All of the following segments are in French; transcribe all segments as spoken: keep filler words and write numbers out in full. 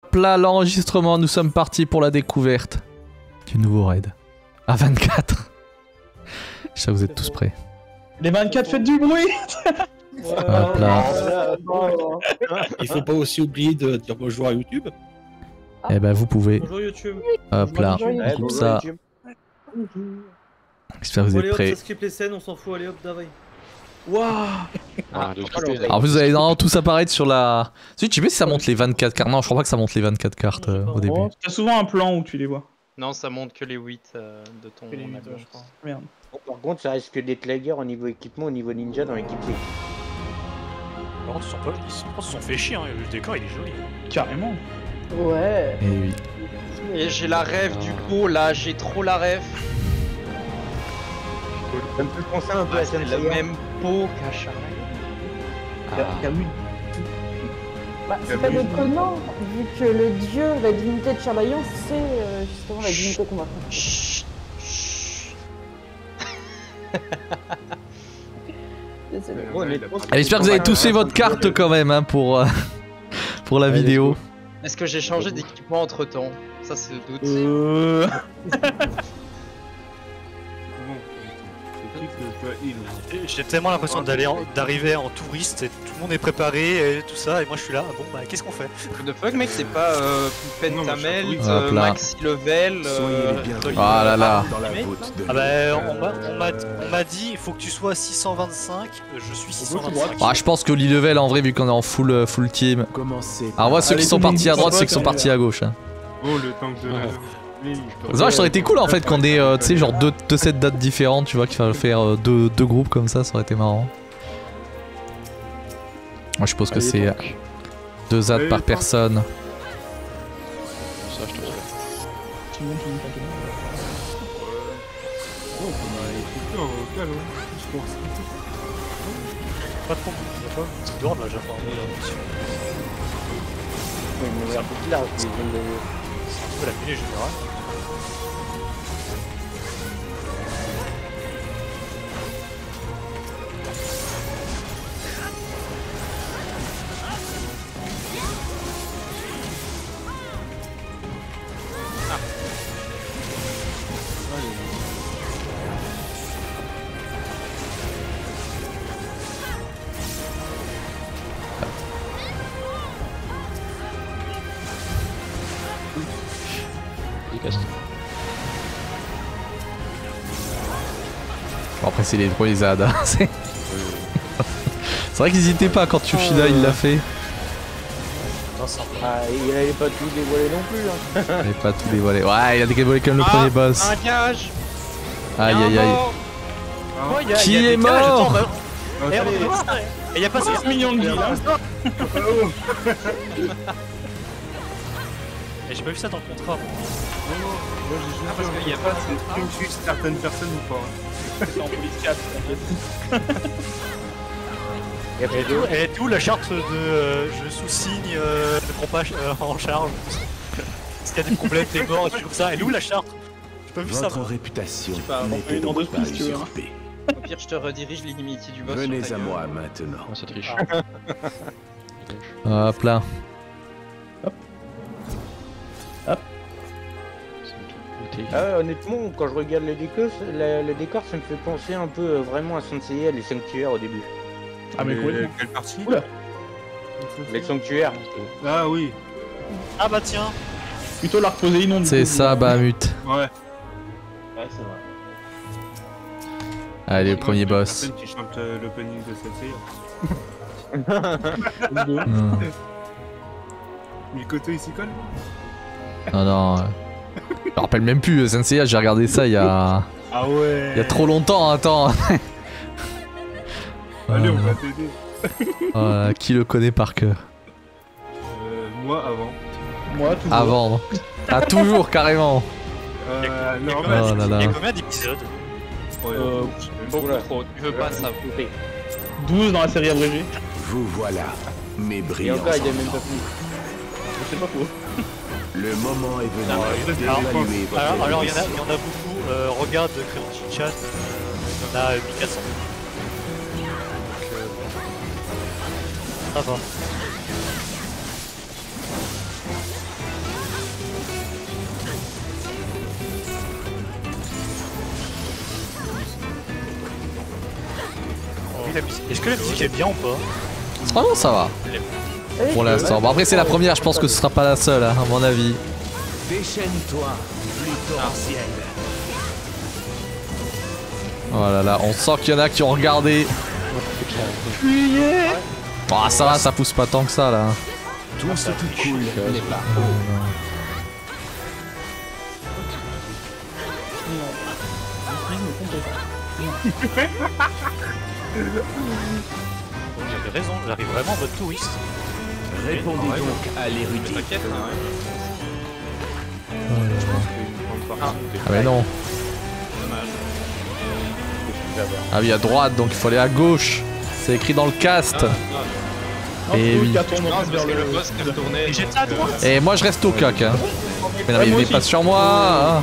Hop là, l'enregistrement, nous sommes partis pour la découverte du nouveau raid. À vingt-quatre. Je sais que vous êtes tous prêts. Les vingt-quatre, faites du bruit. Hop là. Il faut pas aussi oublier de dire bonjour à YouTube. Eh ben vous pouvez. Bonjour YouTube. Hop là, on coupe ça. J'espère que vous Allez êtes hop, prêts. ça skip les scènes, on s'en fout, allez hop, Davai. Waouh. Ah, Alors vous allez normalement tous apparaître sur la... Si tu sais si ça monte les vingt-quatre cartes. Non, je crois pas que ça monte les vingt-quatre cartes euh, au début. Oh, t'as souvent un plan où tu les vois. Non, ça monte que les huit euh, de ton Que les huit, avion. je crois. Merde. Bon, par contre, ça risque d'être la guerre au niveau équipement, au niveau ninja dans l'équipe C. Par contre, ils se sont, pas... ils se- ils se sont fait chier, hein. Le décor il est joli. Carrément. Ouais. Et oui. Et j'ai la rêve du coup, là, j'ai trop la rêve. Ça me fait penser un peu Ah, à c'est le Senseiya. même pot qu'à Charlie. T'as t'as vu Bah, c'est pas déconnant, vu que le dieu, la divinité de Charlayan, c'est euh, justement la divinité qu'on va faire. Chut, chut. Désolé. Bon, honnêtement, c'est- Allez, j'espère que vous avez tous fait votre carte quand même hein, pour, euh, pour la Allez, vidéo. Est-ce que j'ai changé d'équipement entre temps? Ça, c'est le doute. Euh... Et J'ai tellement l'impression d'aller en- d'arriver en touriste et tout le monde est préparé et tout ça et moi je suis là, ah bon bah qu'est-ce qu'on fait? What the fuck, mec, c'est pas euh, Pentamelt, Hop euh, là. Maxi Level. Euh, Dolly- Ah là là. Ah bah on m'a- on m'a on m'a dit il faut que tu sois six cent vingt-cinq, je suis six cent vingt-cinq. Ah, je pense que l'e-level en vrai, vu qu'on est en full, euh, full team. Alors, moi, ceux Allez, qui sont tout le monde partis à droite, dit ceux qui sont ça va, partis à gauche. Hein. Oh, le tank de la... C'est vrai, ça aurait été cool en fait qu'on ait, euh, tu sais, genre deux, deux sets dates différentes, tu vois, qu'il fallait faire euh, deux, deux groupes comme ça, ça aurait été marrant. Moi, je suppose que c'est euh, deux Z A D par personne. Ça, je te souhaite. Tout le monde, tout le monde, tout le monde. Oh, on a écouté en vocal, hein. Je pense. Pas trop, il y a pas une petite borne là, j'ai informé là. Oui, mais un peu plus large, les zones de- C'est un peu la mêlée générale. Bon, après, c'est les premiers Z A D. Hein, c'est c'est vrai qu'ils hésitaient pas quand Yoshida il l'a fait. Non, c'est un peu- Ah, il allait pas tout dévoiler non plus. Hein. Mais pas tous dévoilés. Ouais, il a dévoilé comme le Ah, premier boss. Un gage. Aïe aïe aïe. Oh, y a- Qui y a est des cages, mort attends, bah- Ah, Eh, allez. regarde, Et y'a pas six millions de vies, hein. Et j'ai pas vu ça dans le contrat. moi. Moi, j'ai juste Ah, parce vu qu'il y a un pas contrat, c'est une juste certaines personnes ou pas. hein. C'est en police quatre, t'inquiète. Et après, Et d'où- Et d'où la charte de euh, je sous-signe euh, ne prends pas euh, en charge. Parce qu'il y a des problèmes, t'es mort et tout comme ça. Et d'où la charte? J'ai pas vu ça. Votre moi. réputation Je sais pas, on n'était peut une en donc deux pas prises, tu veux, hein. usurpée. Au pire, je te redirige l'inimitié du boss. Venez sur ta à gueule. moi maintenant. Oh, ça triche. Hop là. Ah ouais, honnêtement, quand je regarde le décor, le, le décor, ça me fait penser un peu euh, vraiment à Senseiya, les sanctuaires au début. Ah, mais Mais complètement. quelle partie? Oula. Les sanctuaires. Ah oui. Ah bah tiens. Plutôt l'arc Poséidon. du C'est coup, ça, mais- Bahamut. Ouais. Ouais, c'est vrai. Allez, le premier boss. Personne qui chante euh, l'opening de Senseiya. Non, Mikoto, il s'y colle? non. non, euh, Je me rappelle même plus, Senseiya, j'ai regardé ça il y a... Ah ouais. Il y a trop longtemps, attends. Allez, on Euh, va t'aider. euh, qui le connaît par cœur? Euh, moi, avant. Moi, toujours. Avant. Ah, toujours, carrément. Euh, Il y a non, combien Oh là d'ép- là. il y a combien d'épisodes? ouais, Euh, Beaucoup Oula. trop, tu veux pas ça. douze dans la série abrégée. Vous voilà, mes Et brillants encore, il y a même enfants. pas plus. C'est pas faux. Le moment est venu Alors, d'évaluer votre Alors, alors il y, en a- évolution. il y en a beaucoup. Euh, regarde Crunchy Chat, il y en a mille quatre cents. Donc, euh, ça va. Oui, la musique- Est-ce que la musique est bien ou pas? Vraiment, ça va. Pour l'instant. Bon, après, c'est la première, je pense que ce sera pas la seule, hein, à mon avis. Déchaîne-toi, plus torrentiel. Oh là là, on sent qu'il y en a qui ont regardé. Ah, ça va, ça pousse pas tant que ça là. Tout ce qui coule n'est pas. Vous avez raison, j'arrive vraiment en mode touriste. Répondez Ouais, donc à l'érudit. T'inquiète, hein, ouais. Ah mais non. Ah oui, à droite, donc il faut aller à gauche. C'est écrit dans le cast. Et oui. Non, c'est parce que le boss est retourné. Et j'étais à droite. Et moi je reste au coq. Hein. Mais non, mais il est pas sur moi. Hein.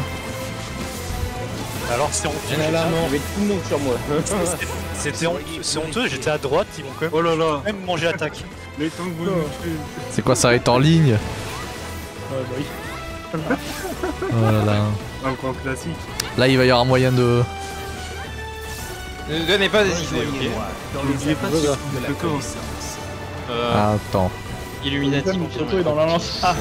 Alors c'est honteux. Il y avait tout le monde sur moi. C'était honteux, c'est honteux, j'étais à droite, ils m'ont quand même, Oh là là. même mangé attaque. Les temps que vous nous tuez. C'est quoi, ça va être en ligne? Ouais, bah oui. Voilà. Un grand classique. Là il va y avoir moyen de... Ne donnez pas des idées, ok. N'oubliez pas ce de la connaissance. Euh, Attends. Illuminati. Mon photo est dans la lance. Ah,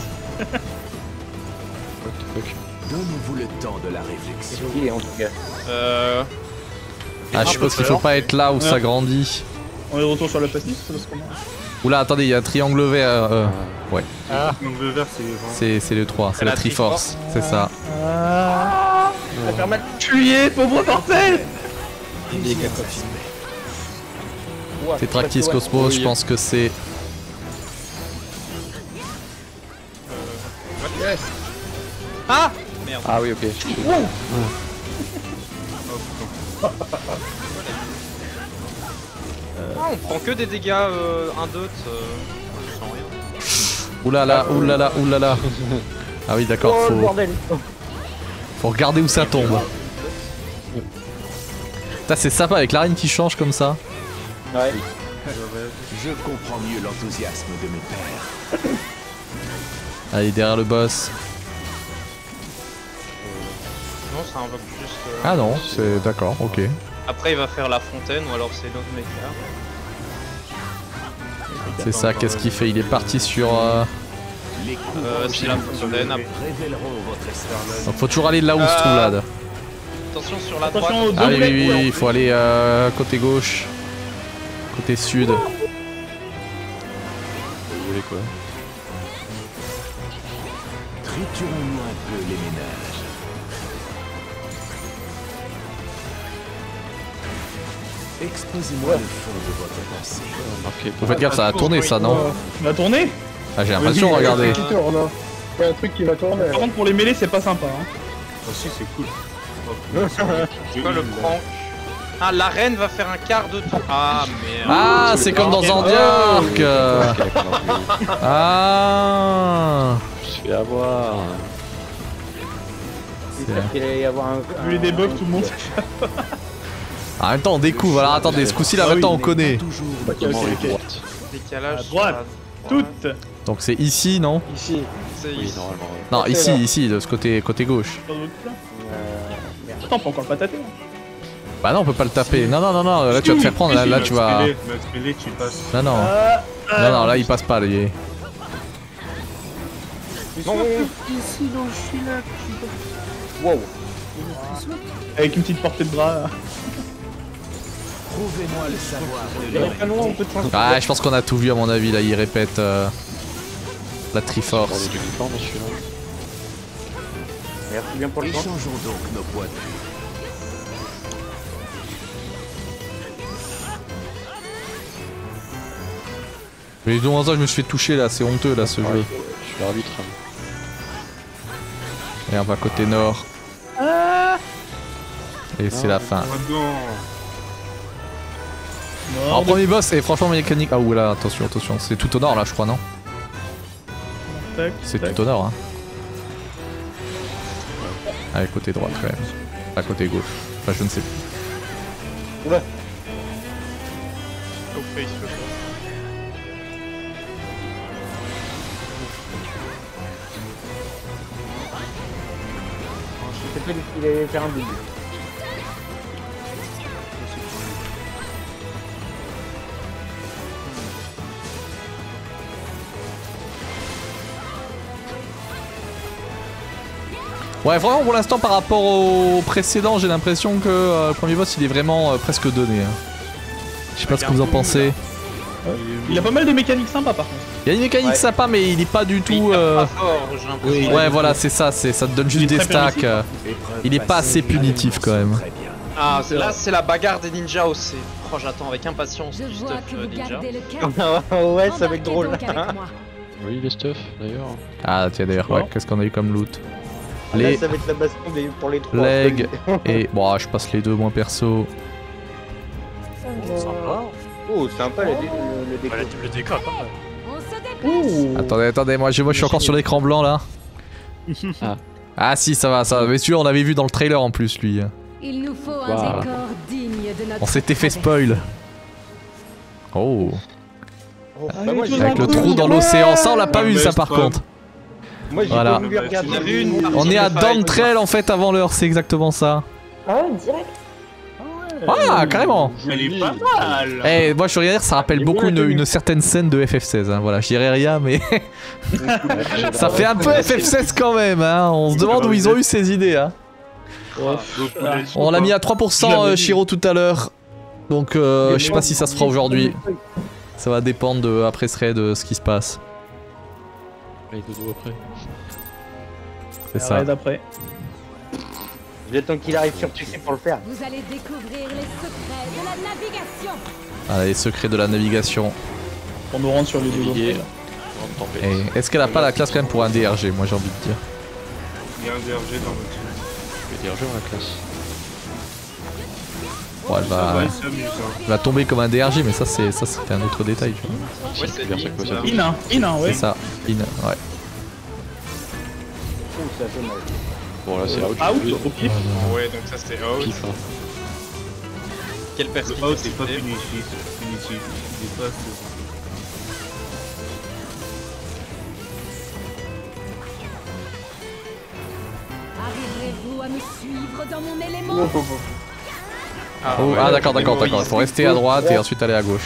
Donnez-vous le temps de la réflexion. Il est en tout cas. Euh. Ah, je suppose qu'il faut pas être là où ça grandit. on est de retour sur le passif, c'est parce qu'on a. Oula, attendez, il y a un triangle vert. Euh, ouais, Donc le vert, c'est vraiment. c'est c'est le trois, c'est la la Triforce, c'est ça. Ah, ça fait mal. Tuer, pauvre mortel. C'est Tractis Cosmos, je pense que c'est... Ah Merde. Ah oui, ok. Ah, on prend que des dégâts euh, un dot. Euh, sans rien. Oulala, oulala, oulala. Ah oui, d'accord, Oh le faut, bordel. faut regarder où ça tombe. Putain, c'est sympa avec l'arène qui change comme ça. Ouais. Je comprends mieux l'enthousiasme de mes pères. Allez, derrière le boss. Non, ça invoque juste. euh, Ah non, c'est d'accord, ok. Après, il va faire la fontaine ou alors c'est l'autre maker. C'est ça, qu'est-ce qu'il fait? Il est parti sur... euh, Les coups Euh, c'est la fontaine. Après. révéleront votre escalade. Donc faut toujours aller là où se Euh, trouve là. Attention sur la Attention droite. aux deux Ah oui, oui, boulettes, oui, ouais, oui, il faut aller euh, côté gauche. Côté sud. Vous voulez quoi? Triturons-nous un peu les ménages. Exposez-moi le fond de votre pensée. Vous faites gaffe, ça a tourné ça, non? Il va tourner. Ah, j'ai l'impression, regardez. Il y a un truc qui va tourner. Par contre, pour les mêlées, c'est pas sympa. Hein. Ah si, c'est cool. C'est quoi le prank? Ah, la reine va faire un quart de tour. Ah merde. Ah, c'est comme dans Zandiark. Ah. Je suis fait avoir. J'espère qu'il allait y avoir un. Vu les debugs, tout le monde. En même temps, on découvre. Alors attendez, ce coup-ci là, maintenant on connaît. Décalage. À sur droite. la- Toutes. Donc c'est ici, non? Ici. C'est Oui, ici. normalement. ouais. Non, ici, ici, de ce côté, côté gauche. Attends, on peut encore pas taper. Bah non, on peut pas le taper. Non, non, non, non, là tu vas te faire prendre. Là, là tu vas. Max Melee, tu passes. Non, non. Non, non, là il passe pas. Là, il est... Non. Wow. Avec une petite portée de bras. Prouvez-moi le savoir de Il y a pas loin, on peut te changer. Ah, je pense qu'on a tout vu à mon avis. Là, il répète euh, la Triforce. Bordel d'uniforme celui-là. Merci bien pour le temps. Échangeons donc nos poids de vue. Mais donc ça, je me suis fait toucher là. C'est honteux là ce Ouais, jeu. je suis l'arbitre. Et on va côté nord. Et c'est la fin. Alors premier boss, et franchement mécanique. Ah ouh là, attention, attention, c'est tout au nord là je crois, non? C'est tout au nord hein. Allez, côté droite quand même. Pas côté gauche. Enfin je ne sais plus. Oula. Au face, le boss. Je sais pas qu'il allait faire un double. Ouais, vraiment, pour l'instant, par rapport au précédent, j'ai l'impression que euh, le premier boss, il est vraiment euh, presque donné. Hein. Je sais pas ce que vous en pensez. Il a pas mal de mécaniques sympas par contre. Il y a une mécanique Ouais. sympa, mais il est pas du tout. Euh... Pas fort, j'ai l'impression. Ouais, voilà, c'est ça, c'est ça te donne juste Il est des très stacks. permissif, euh, Il est pas assez punitif quand même. Ah, là c'est la bagarre des ninjas aussi. Oh, j'attends avec impatience Je du vois stuff que euh, vous ninja. gardez le cap. Ouais, ça va être drôle. Embarquez donc avec moi. Oui, les stuff d'ailleurs. Ah, tiens, d'ailleurs, ouais, qu'est-ce qu'on a eu comme loot? Là, Les ça va être la baston des- pour les trois. legs et. Bon, ah, je passe les deux, moi perso. Sympa. Oh, sympa le, dé- le, le décor. Ouais, le, le décor, pas mal. On se dépêche. Ouh. Attendez, attendez, moi, je, moi je suis encore sur l'écran blanc là. Ah. Ah, si, ça va, ça va. Mais celui-là, on l'avait vu dans le trailer en plus, lui. Il nous faut un Voilà. décor digne de notre On s'était fait spoil. Oh. Oh, Ah, bah, moi, j'ai- Avec le trou dans l'océan, ça on l'a pas vu ça par contre. Moi j'ai Voilà. pas voulu regarder. Il y avait une partie On est de à faille. Dawn Trail en fait avant l'heure, c'est exactement ça. Ah ouais, direct. Ah, carrément. Elle est pas mal. Eh, moi je veux rien dire, ça rappelle beaucoup une, une certaine scène de F F seize. Hein. Voilà, je dirais rien, mais ça fait un peu F F seize quand même. Hein. On se demande où ils ont eu ces idées. Hein. On l'a mis à trois pour cent euh, Shiro tout à l'heure. Donc euh, je sais pas si ça se fera aujourd'hui. Ça va dépendre de, après ce raid de ce qui se passe. Et dodo après. C'est ça. Arrête après. J'attends qu'il arrive sur P C pour le faire. Vous allez découvrir les secrets de la navigation. Ah, les secrets de la navigation. On nous rentre sur les deux Naviguer. autres. Grande tempête. Et est-ce qu'elle a pas la classe quand même pour un D R G, moi j'ai envie de dire. Il y a un D R G dans notre team. Je vais dire jeu dans la classe. Bon, elle Ça va, va, il s'amuse. Hein. elle va tomber comme un D R G, mais ça c'est ça c'était un autre détail. Tu vois. Ouais, c'est bien, bien, c'est quoi, ça. ça In, hein, in, hein, ouais. C'est ça. In, ouais. Oh, ça fait mal. Bon là c'est out. Ah, je out, vais- au pif. Ouais, donc ça c'était out. Pif, hein. Quelle Le out perspicacité. est pas punitif. Punitif. Il est pas assez- Arriverez-vous à me suivre dans mon élément? Ah, Oh, ouais, ah d'accord, le d'accord, d'accord. Il faut rester à droite et ensuite aller à gauche.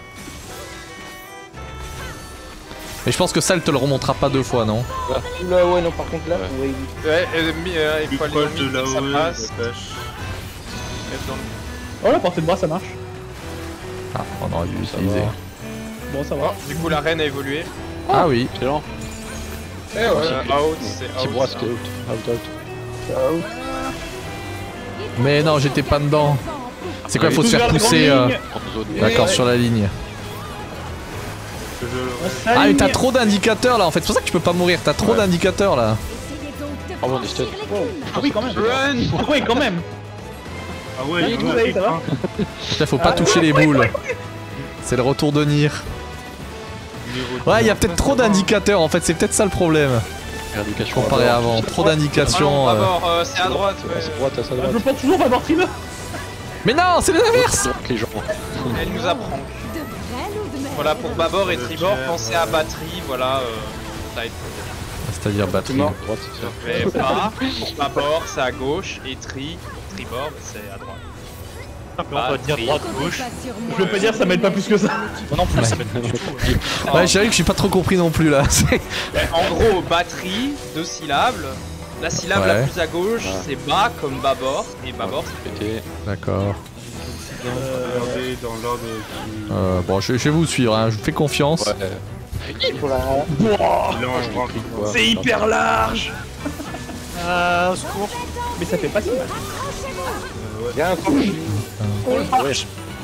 Mais je pense que ça, elle te le remontera pas deux fois, non? Là, ouais, non, par contre, là, Ouais. ouais. Ouais, euh, mi- euh, il Du faut aller col dans le de mid, ça là-haut, passe. attache. Mettre dans le- Oh, la portée de bras, ça marche. Ah, on aurait dû Ça l'utiliser. va. Bon, ça va. Du coup, la reine a évolué. Ah oui. Excellent. Eh ouais, out, c'est Petit out. bras, ça. c'était out. Out, out. Mais non, j'étais pas dedans. C'est quoi, il faut se Tous faire vers la pousser. grande euh, ligne. En zone. D'accord, sur la ligne. Je- On Ah, mais t'as s'aligne. trop d'indicateurs là en fait, c'est pour ça que tu peux pas mourir, t'as trop Ouais. d'indicateurs là. Essayez donc de Ah bon, on est stun. franchir l'écume. Ah oui, quand même. Run. Ah oui, quand même. Ah ouais, Oui, il tout va, va, il ça va. prend. Là, faut pas toucher les boules. C'est le retour de Nier. Il est retourné. Ouais, il y a peut-être trop d'indicateurs en fait, c'est peut-être ça le problème. Indication. Comparé à avant, trop d'indications. Ah euh. non, d'abord, euh, c'est à droite. À ouais. sa droite, à sa Ah, Je droite. pense toujours pas avoir trimmer. Mais non, c'est l'inverse. Donc les gens. Elle nous apprend. De frêle ou de mer? Voilà, pour Babor et Tribord, pensez à batterie, voilà. Euh, ça aide. C'est-à-dire batterie. Droite, c'est ça. Mais pas. Pour Babor, c'est à gauche. Et Tri, Tribord, c'est à droite. On va dire droite, gauche. Pas sur moi. Je veux pas dire, ça m'aide pas plus que ça. Moi non plus, ça m'aide pas du tout. Ouais, j'avoue que j'ai pas trop compris non plus là. C'est- En gros, batterie, deux syllabes. La syllabe la Ouais. plus à gauche, Ah. c'est bas comme Babor. Et Babor, Pété. D'accord. Regardez dans l'ordre qui. Euh, bon, je, je vais vous suivre, hein. Je vous fais confiance. Ouais. Pour la... Là, on rentre. Quoi. C'est hyper large. Ah, au secours. Mais ça fait pas si mal. Y'a un truc. Wesh.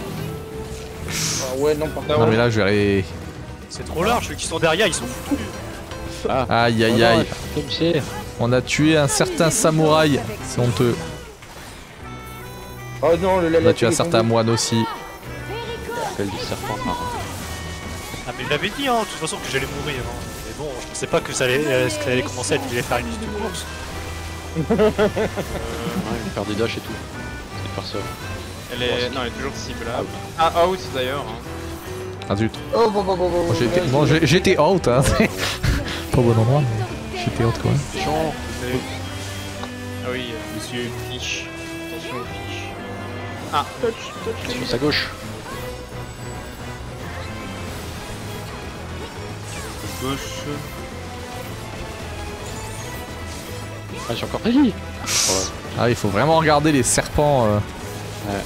Ah ouais, non, par contre. Non mais là je vais aller... C'est trop large, ceux qui sont derrière, ils sont fous. Aïe aïe aïe. Comme c'est. On a tué un certain samouraï. C'est honteux. Oh non, le On a tué un certain moine aussi. Appelle du serpent marin. Ah, mais il l'avait dit, hein, de toute façon, que j'allais mourir. Hein. Mais bon, je pensais pas que ça allait, euh, que ça allait commencer à aller faire une liste de course. Ouais, il perd des dashs et tout. C'est personne. elle est. Non, elle est toujours ciblable. Ah, out d'ailleurs. hein. Ah zut. Oh, bon, bon, bon, bon. Bon, j'ai été- Bon, j'ai- j'étais out, hein. c'est pas au bon endroit, mais j'étais out quand même. Méchant. Ah oui, euh, Monsieur, fiche. Attention aux fiches. Ah, Sur sa gauche. gauche. Ah, j'ai encore pris. Ah, il faut vraiment regarder les serpents. Euh... Ouais.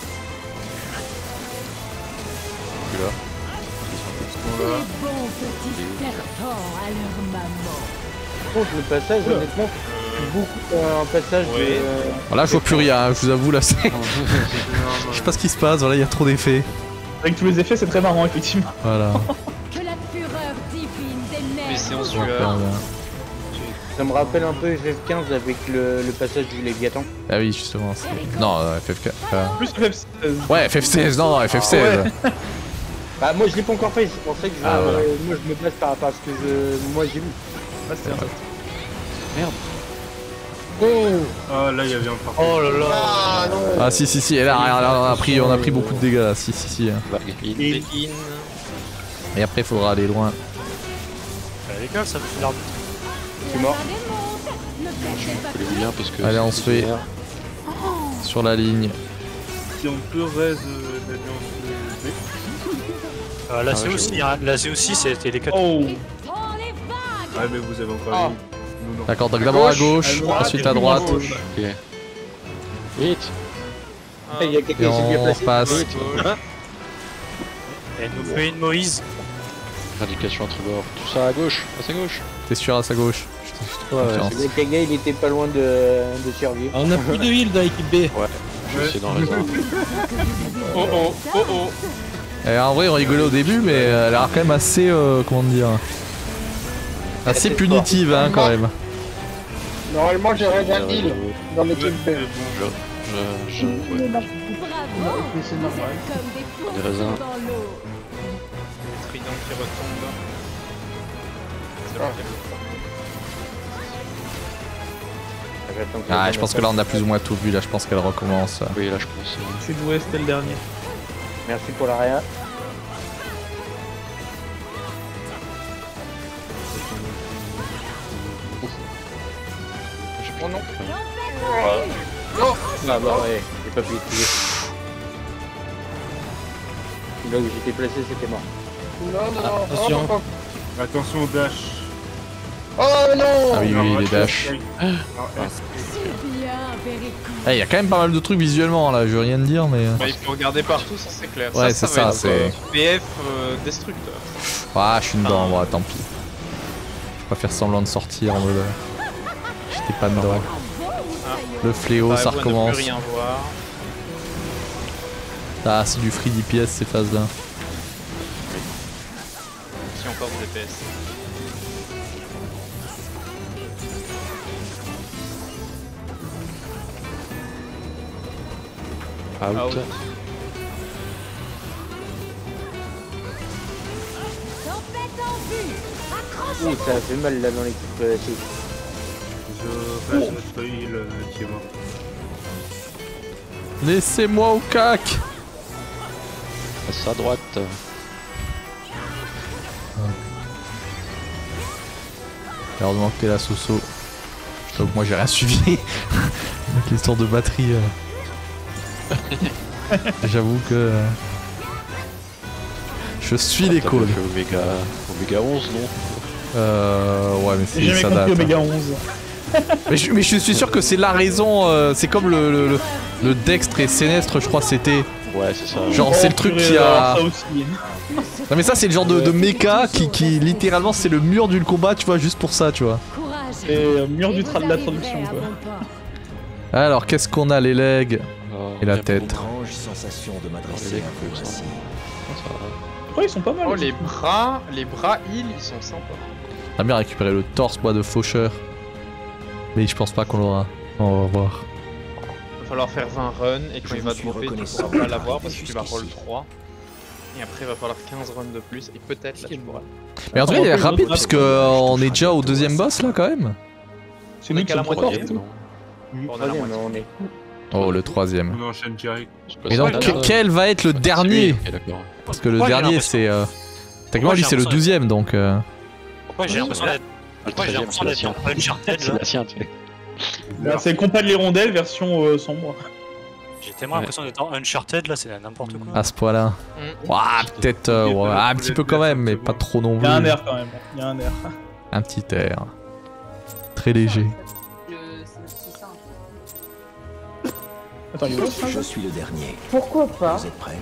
Plus là. Les bons petits serpents à leur maman. Par contre, le passage, honnêtement, c'est beaucoup euh, un passage Oui. de. Voilà, je vois plus rien, je vous avoue, là, c'est. Je sais pas ce qui se passe, voilà, il y a trop d'effets. Avec tous les effets, c'est très marrant, effectivement. Voilà. Que la fureur divine des Mais mers. c'est en Ouais, sueur. Ça me rappelle un peu F F quinze avec le, le passage du Léviathan. Ah oui, justement. c'est- Non, euh, F F quatre. euh, Plus F F seize. Ouais, F F seize, non, non, F F seize. Bah, moi je l'ai pas encore fait, c'est pour ça que je, Ah, voilà. euh, moi, je me place par rapport à ce que je, moi j'ai vu. Ah, c'était un- Merde. Oh, Ah, là, il y avait encore. Oh là là. ah non. Ah si si si, et là, là, là, on, a pris, on a pris beaucoup de dégâts là, si si si. Vague. Il- Begin. Et après il faudra aller loin. Ah, les gars, ça me fait l'arme. Je suis mort. Je les bien parce que. Allez, on c'est se fait vénère. sur la ligne. Si on peut raise euh, l'alliance de B. Euh, là, Ah c'est ouais, aussi, hein. Là, c'est aussi, c'était les quatre. Oh. Ah, mais vous avez encore Ah. les... Nous, non. D'accord, donc d'abord à gauche, à droite, ensuite et à puis droite. à gauche. Ok. Vite. Il y a Et quelqu'un qui s'est bien on placé. repasse. Elle nous fait une Moïse. Indication entre bords. Tout ça à gauche. À sa gauche. T'es sûr à sa gauche. Je te- je te fais Ouais, confiance. Le Kaga il était pas loin de, de survivre. On a plus de heal dans l'équipe B. Ouais. Je vais essayer d'en raison. Oh oh, oh oh. Et en vrai, on rigolait au début, mais elle a l'air quand même assez. Euh, comment dire. Assez punitive, hein, quand même. Normalement j'aurais un Euh, heal dans l'équipe B. Je. Je. Je. Ouais. Bravo. C'est normal. Comme des Des raisins. poissons dans l'eau. Trident qui retombe. C'est bon. Ah, je pense que là on a plus ou moins tout vu, là je pense qu'elle recommence. Oui, là je pense. euh, C'est joué, c'était le dernier. Merci pour l'arrière. Oh non. Ah bah ouais, j'ai pas pu utiliser. Là où j'étais placé c'était mort. Non, non, non. Attention. Oh, Attention au dash. oh non. Ah oui, oui, les dash. Ah, Si bien, Péricou. Eh, y a quand même pas mal de trucs visuellement là, je veux rien te dire, mais. Bah, il faut regarder partout, ça c'est clair. Ouais, ça, c'est va ça, être, c'est- euh, P F euh, destructeur. Ah, je suis dedans, moi, tant pis. Je vais pas faire semblant de sortir en mode. euh, J'étais pas dedans. Le fléau, ça Bah, on ne recommence. peut rien voir. Ah, c'est du free D P S ces phases là. Si encore de D P S. Out. Out. Tempête en vue. Accrochez. Ouh, ça a fait mal là dans l'équipe euh, C. Je reste notre heal euh, qui est mort. Laissez-moi au cac. Passe à droite. Heureusement que t'es là, Soso. Donc moi j'ai rien suivi. Avec l'histoire de batterie. euh. J'avoue que. euh, Je suis les T'as calls. fait Oméga. Oméga onze, non? Euh. Ouais, mais J'ai c'est jamais ça compris date. Omega onze. Mais je, mais je suis sûr que c'est la raison. euh, c'est comme le, le, le, le Dextre et Sénestre, je crois, c'était. Ouais, c'est ça. Genre, c'est le truc qui Alors, a. ça aussi. Non, mais ça, c'est le genre de, de méca qui, qui littéralement, c'est le mur du combat, tu vois, juste pour ça, tu vois. Courage. C'est euh, mur du Vous tra de la arriverez traduction à quoi. bon port. Alors, qu'est-ce qu'on a, les legs Oh, et la bien tête? Étrange sensation de m'adresser Les à vous coups, ça. ainsi. Ça va. Oh, ils sont pas mal. Oh, aussi. les bras, les bras heal, ils sont sympas. On a bien récupéré le torse, moi, de faucheur. Mais je pense pas qu'on l'aura. On va voir. Il va falloir faire vingt runs et quand Je il va vous suis dropper, tu reconnaissant pourras pas de l'avoir travailler parce que tu vas roll jusqu'ici. trois. Et après, il va falloir quinze runs de plus et peut-être là tu pourras. Mais en tout cas, il est rapide, puisque euh, on est déjà au deuxième boss, là, quand même. C'est On est nous qui qu'à la sommes trop moitié. forts. non. On est à la Troisième, moitié. on est. Oh, le troisième. On enchaîne direct. Je sais pas Et si donc, c'est que- la- quel va être le dernier? Ok, d'accord. Parce que le Pourquoi j'ai dernier, l'impression- c'est. Euh... Techniquement, Pourquoi lui, j'ai c'est le l'impression- douzième, donc. euh, Pourquoi j'ai l'impression d'être. Pourquoi j'ai treizième, l'impression c'est la d'être sienne. dans Uncharted C'est là? la sienne, tu sais. Là, C'est Compas de l'Hirondelle version euh, sombre. J'ai tellement l'impression d'être dans Uncharted là, c'est n'importe quoi. À ce point-là. Mm. Ouah, peut-être. euh, ouais, un petit peu quand même, mais pas trop non Il plus. y a un air quand même. Il y a un air. Un petit air. Très léger. Le- Attends, il est où, ça? Je suis le dernier. Pourquoi pas? Vous êtes prêts?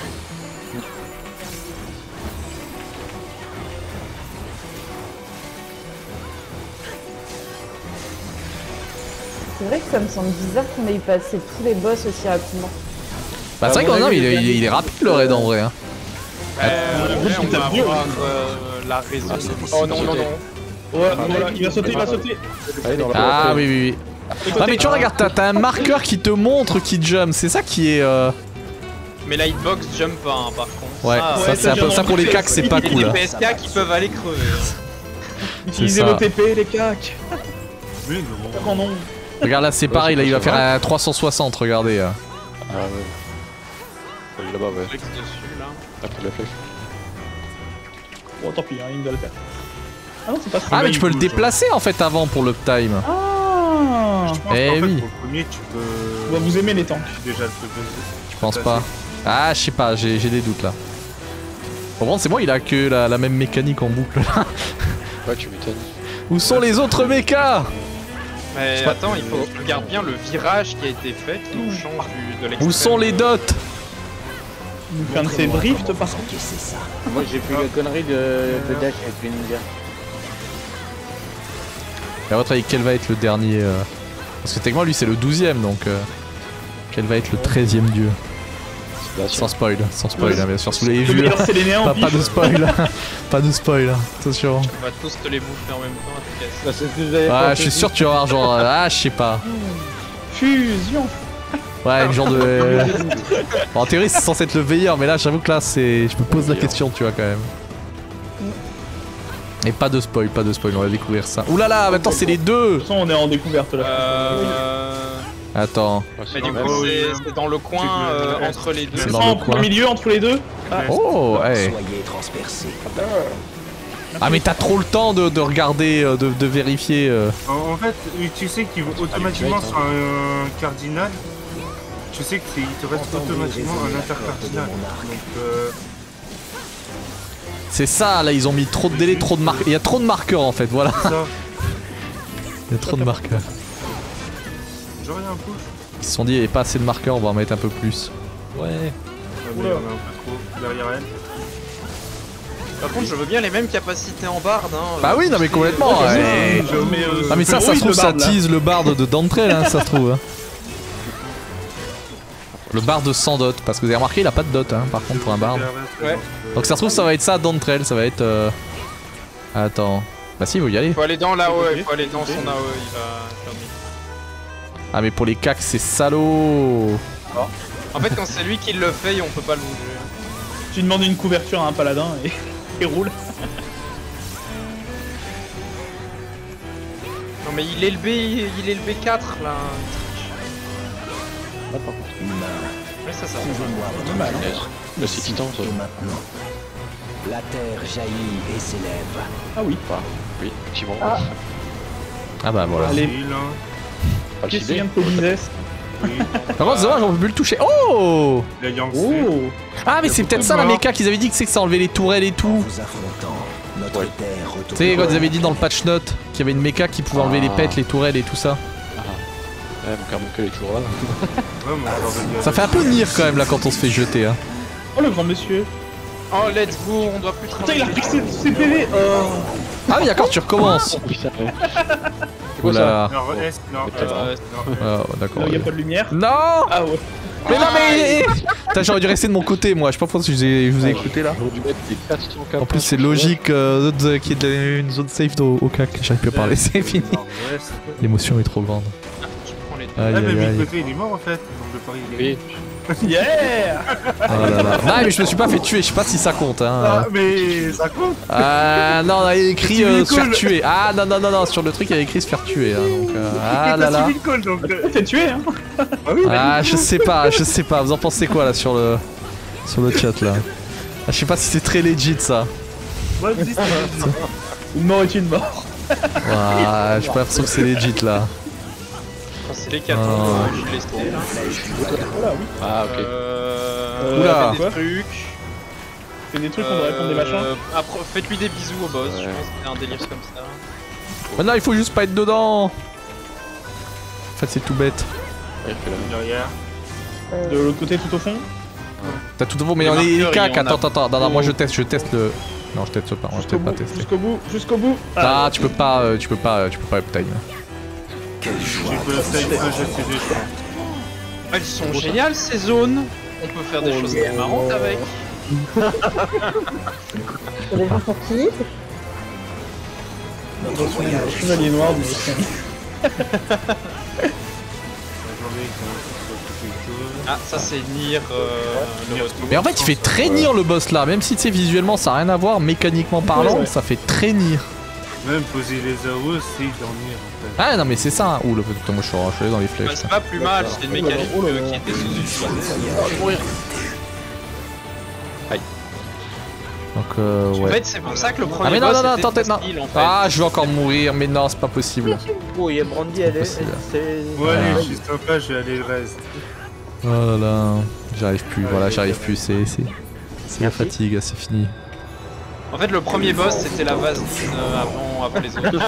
C'est vrai que ça me semble bizarre qu'on ait passé tous les boss aussi rapidement. Bah c'est vrai qu'on a, il, est- il est- il est rapide le raid en vrai. Hein. Euh, Après, on il tape va mieux, avoir hein. euh, la raison. Oh non, non, non. Ouais, voilà, il va sauter, il va sauter. Ah oui oui oui. Ah mais tu vois, regarde, t'as t'as un marqueur qui te montre qui jump, c'est ça qui est... Euh... Mais la hitbox jump pas, hein, par contre. Ouais, Ah, ça, c'est un peu ça pour les cacs, c'est pas Il y a cool. des hein. P S K qui peuvent aller crever. hein. Utilisez ça. vos T P, les cacs. Mais non. Oh non. Regarde là, c'est pareil, là il va faire un trois cent soixante, regardez. hein. Ah ouais. Faut aller là-bas, ouais. Flex dessus, là. Après la flèche. Bon, tant pis, hein, il doit le faire. Ah non, c'est pas ça. Ah mais tu peux le déplacer en fait avant pour l'uptime. Ah. Je pense qu'en Eh fait, oui. pour le premier, tu peux. Bah, vous aimez les tanks. Déjà le truc Je pense pas. Ah je sais pas, j'ai j'ai des doutes là. Pour moi c'est moi, il a que la, la même mécanique en boucle là. Ouais, tu m'étonnes. Où sont les autres mechas? Mais attends, il faut que tu regardes bien le virage qui a été fait qui nous change du, de l'extrême. Où sont les dots? Il nous fait un de ses drifts par contre. Moi j'ai fait la connerie de, de dash avec le ninja. Et à votre avis, quel va être le dernier euh... Parce que techniquement lui c'est le douzième donc... Euh... Quel va être le treizième dieu? Sans spoil, sans spoil hein, bien sûr, si vous l'avez vu là. C'est les néants, Pas, pas de spoil, pas de spoil, attention. On va tous te les bouffer en même temps à tout casser. Bah, c'est ce que vous avez Ouais, pensé. je suis sûr que tu vas avoir genre... euh, Ah, je sais pas. Fusion. Ouais, une genre de... Bon, en théorie c'est censé être le veilleur, mais là j'avoue que là c'est... Je me pose la question, tu vois, quand même. Et pas de spoil, pas de spoil, on va découvrir ça. Ouh là là, maintenant c'est les deux. De toute façon, on est en découverte là. Euh... Attends. Mais du coup, c'est c'est dans le coin euh, entre les deux. C'est C'est dans ça le en coin. plein milieu entre les deux. Ah. Oh, hey. Soyez transpercés. Ah mais t'as trop le temps de, de regarder, euh, de, de vérifier. euh. En, en fait, tu sais qu'ils vont automatiquement sur un cardinal. Tu sais qu'il te reste automatiquement un intercardinal. Donc, euh, C'est ça, là ils ont mis trop de délai, trop de marqueurs. Il y a trop de marqueurs en fait, voilà. ça. Il y a trop de marqueurs. J'aurais un push. Ils se sont dit, il n'y avait pas assez de marqueurs, on va en mettre un peu plus. Ouais. Ah, mais il y en a un peu trop derrière elle. Par contre, je veux bien les mêmes capacités en barde. Hein, Bah oui, non mais complètement. ouais. Je mets, euh, Ah mais ça, ça se trouve, ça tease le barde de d'entrée là, ça se trouve. hein. Le barde sans dot, parce que vous avez remarqué, il a pas de dot, hein, par contre, pour un barde. Ouais. Donc ça se trouve, ça va être ça d'entrée, ça va être. Euh... Attends. Bah si, vous y allez. Il faut aller dans l'A O E, il faut aller dans son A O E, il va faire des... Ah mais pour les cacs, c'est salaud. En fait, quand c'est lui qui le fait, on peut pas le bouger. Tu demandes une couverture à un paladin et il roule. Non mais il est le B, il est le B quatre là. Ouais, ça, ça. Là, c'est titan, ça. Et maintenant, la terre jaillit et s'élève. Ah oui. Oui, effectivement. Ah. Ah bah voilà. Allez. Il, hein. Pas le Qu'est-ce ciblé. qu'il vient de Polizès? Par contre, c'est dommage, on peut plus le toucher. Oh. La Yang Oh. Ah mais c'est peut-être ça la méca qu'ils avaient dit que c'est que ça enlevait les tourelles et tout. Vous affrontant, notre terre retourne. Tu sais quand ils avaient dit dans le patch note qu'il y avait une méca qui pouvait enlever les pets, les tourelles et tout ça. Ouais, mon carboncle est toujours là. Ouais, moi, alors, vas-y, Ça fait un peu nier quand même là quand on se fait jeter hein. Oh le grand monsieur. Oh let's go, on doit plus Putain, travailler. il a repris ses, ses P V. Oh. Ah oui d'accord, tu recommences. Putain, ouais. Oh là là. Alors, est, non, Euh, non. Ah, d'accord. Il y a pas de lumière. Non. Ah ouais. Mais non mais putain, j'aurais dû rester de mon côté moi, je sais pas pourquoi je vous ai, je vous ai écouté là. J'aurais dû mettre des quatre cent quatre. En plus c'est logique euh, qu'il y ait de- une zone safe au, au cac, j'arrive plus à parler, c'est fini. Alors, ouais, c'est- L'émotion est trop grande. je prends les deux. Ah, Aïe mais aïe de aïe. côté, il est mort en fait. Donc, le pari, il est. Oui. Yeah. Oh là là. Non mais je me suis pas fait tuer, je sais pas si ça compte hein. Ah, mais ça compte. Ah non, il y a écrit Tu euh, lui se faire colles. tuer. Ah non, non, non, non, sur le truc il y a écrit se faire tuer. Hein, donc, euh, ah Mais là t'as là. suivi le call, donc. euh, T'es tué hein. Ah oui, Ah je sais pas, je sais pas. Vous en pensez quoi là sur le sur le chat là? Ah, je sais pas si c'est très legit ça. moi, je dis, c'est- Une mort est une mort. Ah, j'ai pas l'impression que c'est legit là. Quand c'est les quatre, Oh. euh, je l'ai testé là. Voilà oui. Ah, ok. Euh... Oula. Fais des trucs. Fais des trucs, on doit répondre des machins. Euh, après, faites-lui des bisous au boss, je Ouais. pense qu'il y a un délire comme ça. Maintenant il faut juste pas être dedans. En fait c'est tout bête. Ouais, il fait la même. derrière. De l'autre côté, tout au fond. T'as tout au fond, mais il y en a Les des marqueurs, cacs. il y en a Attends, attends, attends. Non, non, moi je beaucoup. teste, je teste le. Non, je teste pas, on va Jusqu'au peut-être pas bout, tester. jusqu'au bout, jusqu'au bout. Ah, tu peux pas, euh, tu peux pas, euh, tu peux pas uptime. J'ai pas le style, ça, j'ai essayé, je crois. Elles sont géniales ces zones. On peut faire des choses très marrantes avec. Ça dépend pour qui. Chevalier noir du dessin. Ah, ça c'est Nier. Euh, le retour. Mais en fait, il fait très Nier le boss là, même si tu sais, visuellement ça a rien à voir, mécaniquement parlant, Ouais, ouais. ça fait très Nier. Même poser les A O, c'est dormir en fait. Ah non, mais c'est ça. hein. Ouh, là, putain, moi je suis je suis allé dans les Bah, flèches. c'est pas plus mal, c'est une mécanique Oh là là. euh, qui était sous-utilisée. Donc, euh, En ouais. fait, c'est pour ça que le premier Ah, mais non, boss non, non, était attends, non. facile, en fait. Ah, je vais encore mourir, mais non, c'est pas possible. Oh, il y a Brandy, elle est. possible. c'est- Ouais, Ah. allez, je suis sympa, je vais aller le reste. Oh là là, j'arrive plus, voilà, j'arrive plus, c'est. C'est c'est la fatigue, c'est fini. En fait, le premier boss c'était la vase euh, avant, avant les autres.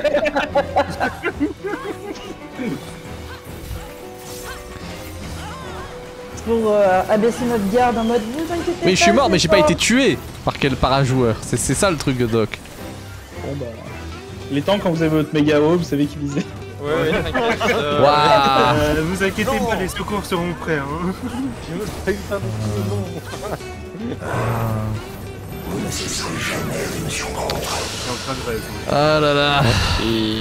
Pour euh, abaisser notre garde en mode vous inquiétez pas. Mais je suis mort, mais j'ai pas c'est été tué par quel par un joueur. C'est c'est ça le truc de Doc. Bon bah. Les temps, quand vous avez votre méga haut, vous savez qui viser. Ouais, ouais, t'inquiète. euh, Waouh. Euh, vous inquiétez pas, les secours seront prêts. Hein. Vous ne cesserez jamais de me surprendre. Je suis en train de rêver. Ah là là. Et...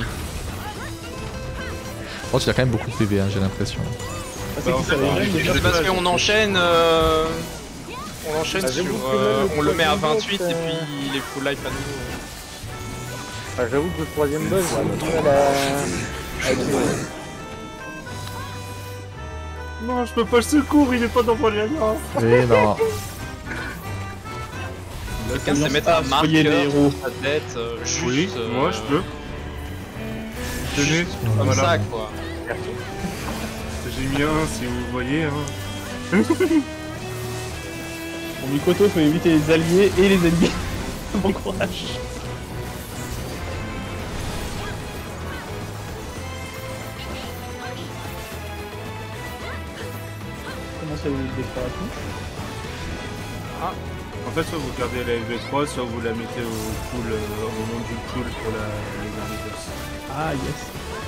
Oh, tu as quand même beaucoup de P V, hein, j'ai l'impression. Ah, c'est Bah, qui en ça fait, les on règles, est- déjà C'est parce qu'on enchaîne. Euh... On enchaîne Ah, sur. j'avoue que euh, là, le on le met à troisième vingt-huit boss, et euh, puis il est full life à nouveau. Ah, j'avoue que le troisième boss, j'ai du mal à. à être- Non, je peux pas le secours, il est pas dans mon alliance. Et non. Quelqu'un sait mettre un Ah, soyez les marqueur héros. sur sa tête, euh, juste. Oui, euh, moi je peux. Tenez, Juste comme voilà. ça quoi. J'ai mis un si vous voyez. Hein. Pour Mikoto, faut éviter les alliés et les ennemis. Bon courage. Comment ça vous déclaration? En fait, soit vous gardez la L V trois, soit vous la mettez au pool, euh, au moment du pool pour la, les derniers boss. Ah yes.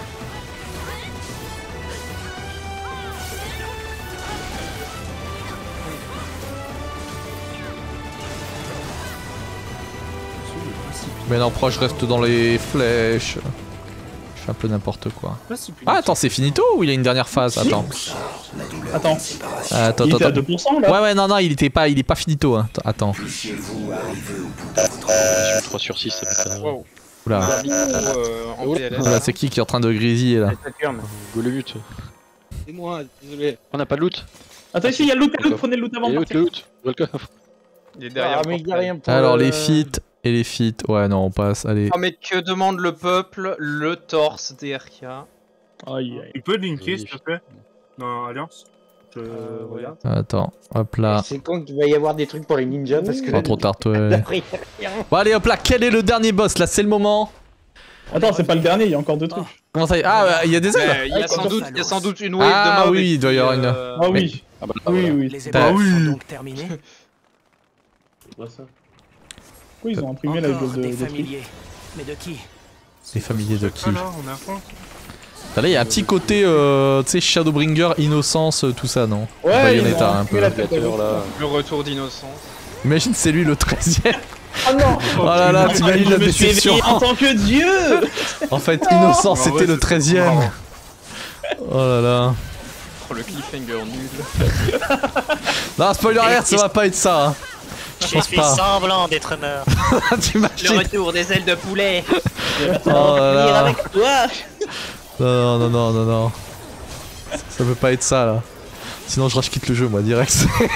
Mais non, pourquoi je reste dans les flèches? Je fais un peu n'importe quoi. Ah, attends, c'est finito ou il y a une dernière phase? Attends. Attends. Attends, Il était à attends. deux pour cent là. Ouais, ouais, non, non, il était pas, il est pas finito. Hein. Attends. Puissiez-vous arriver au bout de votre trois sur six, ça fait ça. Wow. Oula. Un micro, euh, en P L S. Oula, c'est qui qui est en train de grésiller là? Saturne. Go le mute. C'est moi, désolé. On n'a pas de loot. Attends, ici, il y a le loot, le loot, prenez le loot avant Et de loot, partir. le loot. Dans le coffre. Il est derrière. Ah, le mais il y a portail. rien pour. Alors, euh, les feats et les feats. Ouais, non, on passe. Allez. Ah mais que demande le peuple? Le torse D R K. Aïe aïe. Tu peux linker s'il te plaît dans Alliance? Je Euh, regarde. Attends, hop là. C'est quand qu'il va y avoir des trucs pour les ninjas parce que. Pas trop tard, toi. là, il y a rien. Bon, allez, hop là. Quel est le dernier boss? Là, c'est le moment. Attends, c'est pas le dernier, il y a encore deux trucs. Comment ça y est? Ah, il y a des ailes. Mais il y a sans doute, il y a sans doute une wave Ah de mobs. oui, et il doit y puis, avoir une- euh, Ah oui. Ah bah, Oui, oui. Les Bah épreuves oui. sont donc terminées. Pourquoi ils ont imprimé la Encore gueule de, des de trucs. familiers. Mais de qui? Les familiers de qui? Ah là, on affronte. Là, il y a un petit côté, euh, tu sais, Shadowbringer, Innocence, euh, tout ça, non? Ouais, ils Bayonetta, ont un imprimé peu. la tête à l'autre. là. Le retour d'innocence. Imagine, c'est lui le treizième. Oh non. Oh là là, t'imagines la Je me suis déception. éveillé en tant que dieu. En fait, Innocence, En c'était vrai, le c'est treizième. marrant. Oh là là. Oh, le cliffhanger nul. Non, spoiler alert, ça va pas être ça. Hein. Je J'ai pense fait pas. semblant d'être mort. Tu imagines? Le retour des ailes de poulet. Oh là là. avec toi. Non, non, non, non, non. Ça, ça peut pas être ça là. Sinon, je rush quitte le jeu, moi, direct.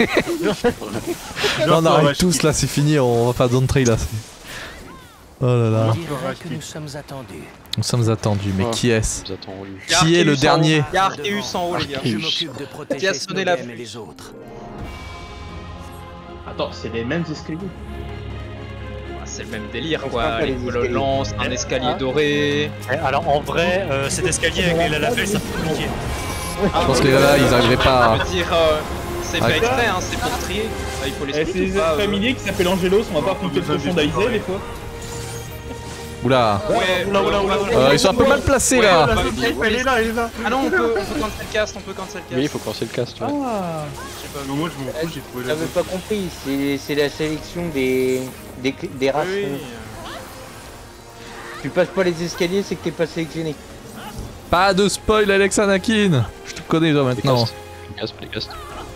Non, on arrête tous là, c'est fini, on va pas d'entrée là. Oh là là. On dirait que nous sommes attendus. Nous sommes attendus, mais Ouais. qui est-ce? Nous attendons lui. Qui est le dernier? Il y a Arceus en haut, les gars. Je m'occupe de Qui protéger a sonné la Snowdem et les autres. Attends, c'est les mêmes escaliers. Ah, c'est le même délire, On quoi. fera pas Les les colonnes escaliers. lances, un escalier doré. Eh, Alors en vrai, euh, cet escalier avec les lalafels, ça peut compliqué. Je pense que là, ils arriveraient pas à... Je veux dire, euh, c'est Ah. fait exprès, hein, c'est pour trier. Bah, il faut les Eh, c'est des familiers qui s'appellent Angelos, on va pas compter le potion d'Aïsé des fois. Oula. Ouais, Oula, oula, oula, oula. Euh, ils sont un peu mal placés là. Ouais, bah, Elle est là, elle est là. Ah non, on peut, on peut cancel le cast, on peut cancel le Oui, il cast. faut lancer le cast. Ouais. Ah. Non, moi je m'en fous, j'ai trouvé la J'avais pas compris, c'est c'est la sélection des, des, des races. Oui, oui. Tu passes pas les escaliers, c'est que t'es pas sélectionné. Pas de spoil Alex Anakin. Je te connais toi maintenant. Les castes, les castes.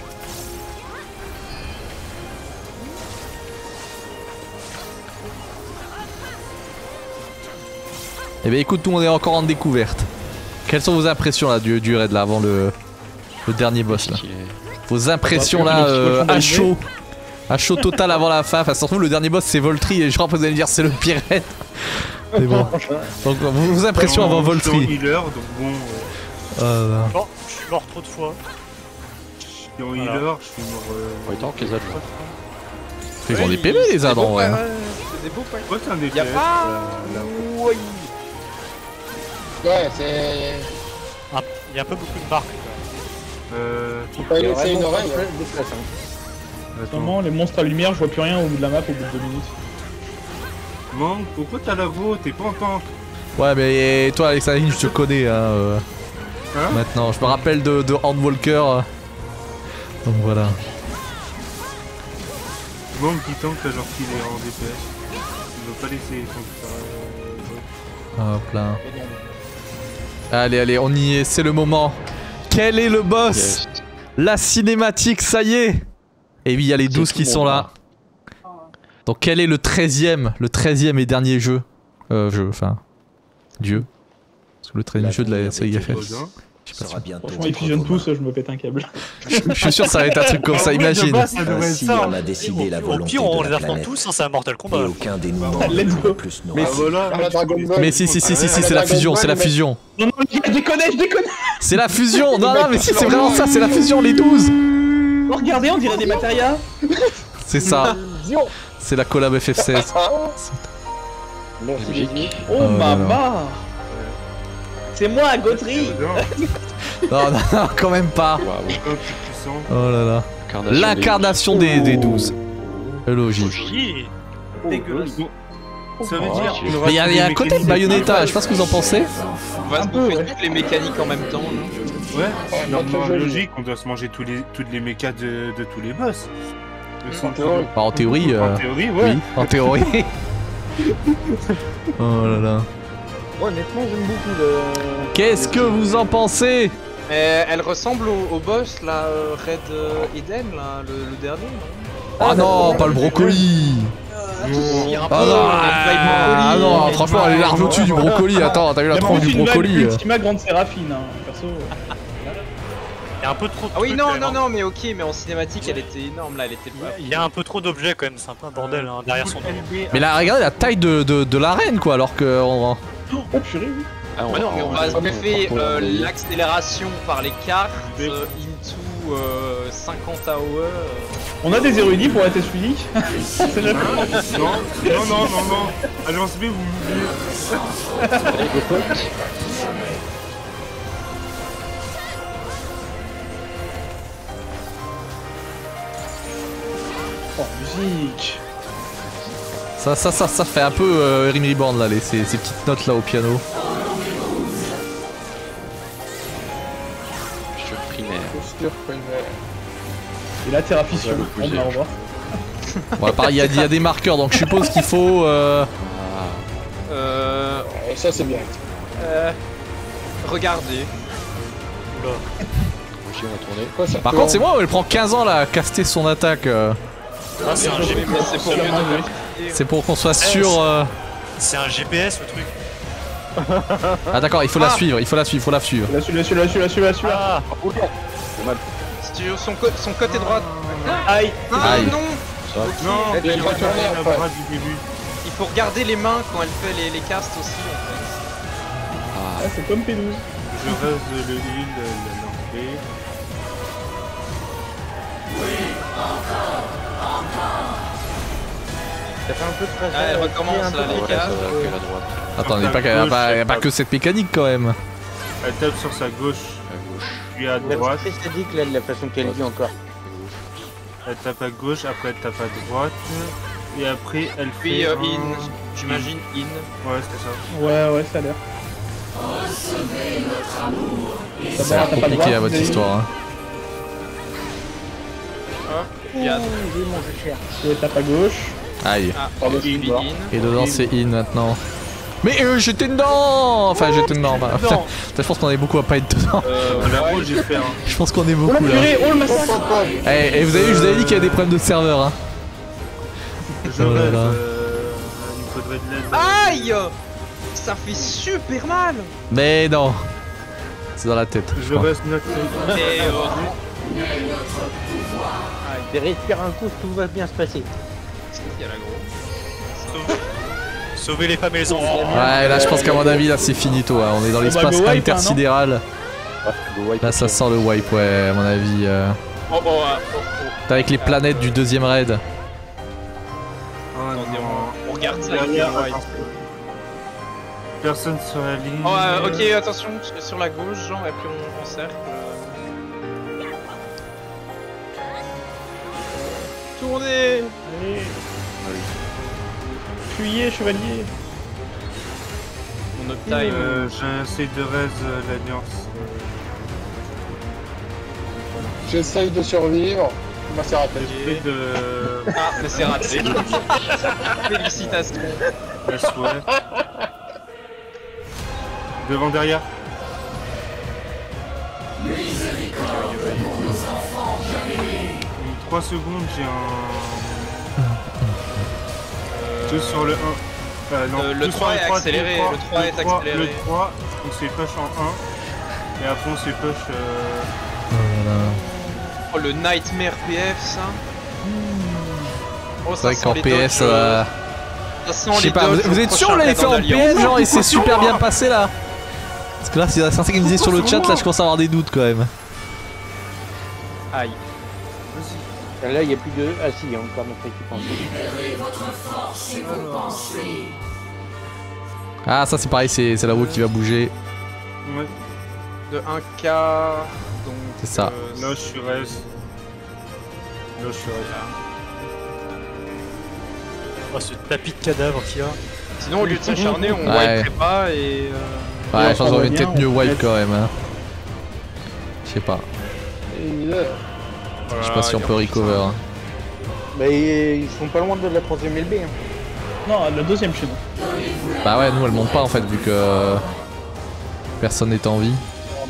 Eh bien écoute, tout le monde est encore en découverte. Quelles sont vos impressions là du, du raid là avant le, le dernier boss là? Vos impressions là euh, à chaud. À chaud total avant la fin. Enfin, surtout le dernier boss c'est Voltry et je crois que vous allez me dire c'est le pire raid. Mais bon. Donc vos impressions avant Je suis en Voltry. healer, donc bon. euh, Ah, là. Bon, je suis mort trop de fois. Je suis en healer, je suis mort. euh, Ouais, tant que les adjoints. Ils ont des P V les adans ouais. C'est des beaux points. Ouais, c'est un Y'a D P S. pas. euh, là. Oui. Ouais, c'est. Ah, il y a un peu beaucoup de marques. Euh. Faut pas laisser une oreille. En ce moment, les monstres à lumière, je vois plus rien au bout de la map au bout de deux minutes. Monk, pourquoi t'as la vo? T'es pas en tank? Ouais mais toi Alex Anakin je te connais hein, euh, Hein? maintenant. Je me rappelle de, de Handwalker. euh. Donc voilà. Monk qui tank alors qu'il est en D P S. Il veut pas laisser son euh, Hop là. Allez, allez, on y est, c'est le moment. Quel est le boss? Yes. La cinématique, ça y est. Et oui, il y a les douze qui sont là. Donc quel est le treizième, le treizième et dernier jeu? Euh, jeu, enfin... Dieu. Parce que le treizième jeu de la série F F. Sera bientôt Franchement, ils fusionnent tous, je me pète un câble. Je suis sûr que ça va être un truc comme ça, imagine. Ainsi, on a décidé la Au volonté pire, on de les la affronte planète. tous, hein, c'est un Mortal Et Kombat. aucun dénouement Let's ne go. plus nous Mais Ah voilà, Ah, la Dragon Ball. Mais si, si, si, si, si, Ah, c'est la la fusion, Dragon c'est la Ball, mais- fusion. Non, non, je déconne, je déconne. C'est la fusion. Non, non, mais si, c'est vraiment ça, c'est la fusion, les douze. Oh, regardez, on dirait des matérias. C'est ça. C'est la collab F F seize. Merci, Logique. Lévi. Oh, Oh ma là là. barre. C'est moi, Gautry. Non, non, non, quand même pas. Waouh. puissant. Oh là là. Incarnation L'incarnation des, des douze. Logique. Chier. Dégueulasse. Ça veut Oh. dire qu'il Mais il y a, y a un côté de Bayonetta, je sais pas ce que vous en pensez. On va se bouffer toutes les mécaniques en même temps. là. Ouais, Oh, normalement pas très joli. logique, on doit se manger tous les, toutes les mechas de, de tous les boss. En théorie. Bah, en théorie, euh, En théorie, ouais. oui, en théorie. Oh là là. Ouais, honnêtement, j'aime beaucoup le. Qu'est-ce que vous en pensez? Euh, elle ressemble au, au boss, là, euh, Red euh, Eden, là, le, le dernier. non Ah non, pas le brocoli. Il y a un peu, Ah non, euh, ah brocoli, non, mais- franchement, elle est large au-dessus du brocoli. Attends, t'as vu la Il y a tronche aussi du une vague brocoli? euh. Ultima Grande Séraphine, hein, perso. Il y a un peu trop de Ah oui, trucs, non, quand même, non, hein. non, mais ok, mais en cinématique, elle était énorme, là, elle était pas... Il y a un peu trop d'objets quand même, c'est un peu un bordel hein, derrière son dos. Mais là, regardez la taille de, de, de l'arène, quoi, alors que... on- Oh purée, oui. Ah, Ouais, non, mais on va se on- bouffer on- euh, on- l'accélération par les cartes, euh, into euh, cinquante hours. On a des érudits pour la test physique. C'est jamais Non, non, non, non, non. Alliance B, vous m'oubliez. Allez, go pote. Oh, musique. Ça, ça, ça, ça fait un peu euh, Rim Reborn, là, les, ces, ces petites notes là au piano. Posture primaire. Posture primaire. Et la thérapie sur Ouais, le le on plus va revoir. Bon, pareil, il y, a- il y a des marqueurs, donc je suppose qu'il faut... Euh... Euh... Et ça, c'est bien. euh regardez. Oula. Ok, on va tourner. Quoi, ça Par tourne contre, c'est moi où elle prend quinze ans là, à caster son attaque. euh. Ah, c'est un, G- Mais c'est pour mieux Seulement, de oui. C'est pour qu'on soit sûr... euh. c'est un G P S le truc. Ah d'accord, il faut la suivre, il faut la suivre, il faut la suivre. Là, celui-là, celui-là, celui-là, celui-là, celui-là. Ah, Sur son, co son côté droit. Aïe. Ah Aïe. non. Ça. Non, Elle il est y a pas pas tournée la après. bras du début. Il faut regarder les mains quand elle fait les, les castes aussi en fait. Ah, c'est comme P douze. Je reste le heal, la lampée. Ça fait un peu de pression. Ah, elle recommence là les Ouais, castes. ça va, ok, la droite. Attends, il n'y a, pas- y a pas- y a pas que cette mécanique quand même. Elle tape sur sa gauche. À gauche. puis à Mais droite. c'est sadique là, de la façon qu'elle dit encore. Elle tape à gauche, après elle tape à droite. Et après elle Puis fait euh, un... in, j'imagine in. Ouais, c'est ça. Ouais, ouais, ça a l'air. Ça a l'air compliqué à votre histoire. Hein. Hop, Yann. J'ai mangé cher. Et tape à gauche. Aïe. Ah, Pardon, in, in. in. Et dedans c'est in maintenant. Mais euh, j'étais dedans. Enfin j'étais dedans. Bah, putain, je pense qu'on est beaucoup à pas être dedans. Euh, la rouge j'espère. Hein. Je pense qu'on est Oh beaucoup la là. purée, oh le massacre. Eh, et vous avez vu, je vous avais dit qu'il y a des problèmes de serveur. Hein. Je Oh là rêve, là. euh, il me faudrait de l'aide. Aïe! Ça fait super mal! Mais non. C'est dans la tête. Je Je crois. reste notre... Et euh, Et respire un coup, tout va bien se passer. il y a la grosse. Sauver les femmes et les enfants. Ouais, là je pense qu'à mon avis, là c'est finito. Hein. On est dans bah, l'espace go wipe, hein, intersidéral. Là ça sent le wipe, ouais, à mon avis. Euh... Oh, oh, oh, oh. Avec les planètes du deuxième raid. Oh, Attendez, non. on, on regarde ça. Derrière, Ouais. Personne sur la ligne. Oh, euh, ok, attention, sur la gauche, genre, et puis on, on cercle. Tournez! Allez. Fuyez, chevalier. Mon uptime. Euh, J'essaie de raise euh, l'alliance. J'essaye de survivre. Bah, c'est raté. J'essaie de... Ah, mais c'est raté. Félicitations. Le souhait. Devant, derrière. trois secondes, j'ai un... Tout sur le un. Euh, non, Euh, le tout trois sur est trois, accéléré, trois, le trois est trois, accéléré. Le trois, on s'est push en un. Et après on s'est push... Euh... Oh, le Nightmare P F, ça. Oh, C'est vrai sent qu'en les P S, dodges, euh... ça sent je sais les pas, vous, dodges vous au êtes sûr prochain vous l'avez fait en raid P S Alliance. genre et c'est super bien passé là? Parce que là c'est certains qui me disaient sur le chat, là je commence à avoir des doutes quand même. Aïe. Là, il n'y a plus de... Ah si, il y a encore notre équipe en dessous. Ah ça c'est pareil, c'est la roue qui va bouger. Ouais. De un K, donc... C'est ça. euh, Là je suis res. Là je suis res. Oh, ce tapis de cadavres qu'il y a. Sinon, au lieu de s'acharner, on Ouais. wiperait pas et... Euh... Ouais, on je pense qu'on va va bien, peut-être mieux on wipe peut quand même. Hein. Je sais pas. Je sais pas si on peut recover. Hein. Bah, ils sont pas loin de la troisième L B. Hein. Non, la deuxième chez nous. Bah ouais, nous elle monte pas en fait vu que personne n'est en vie.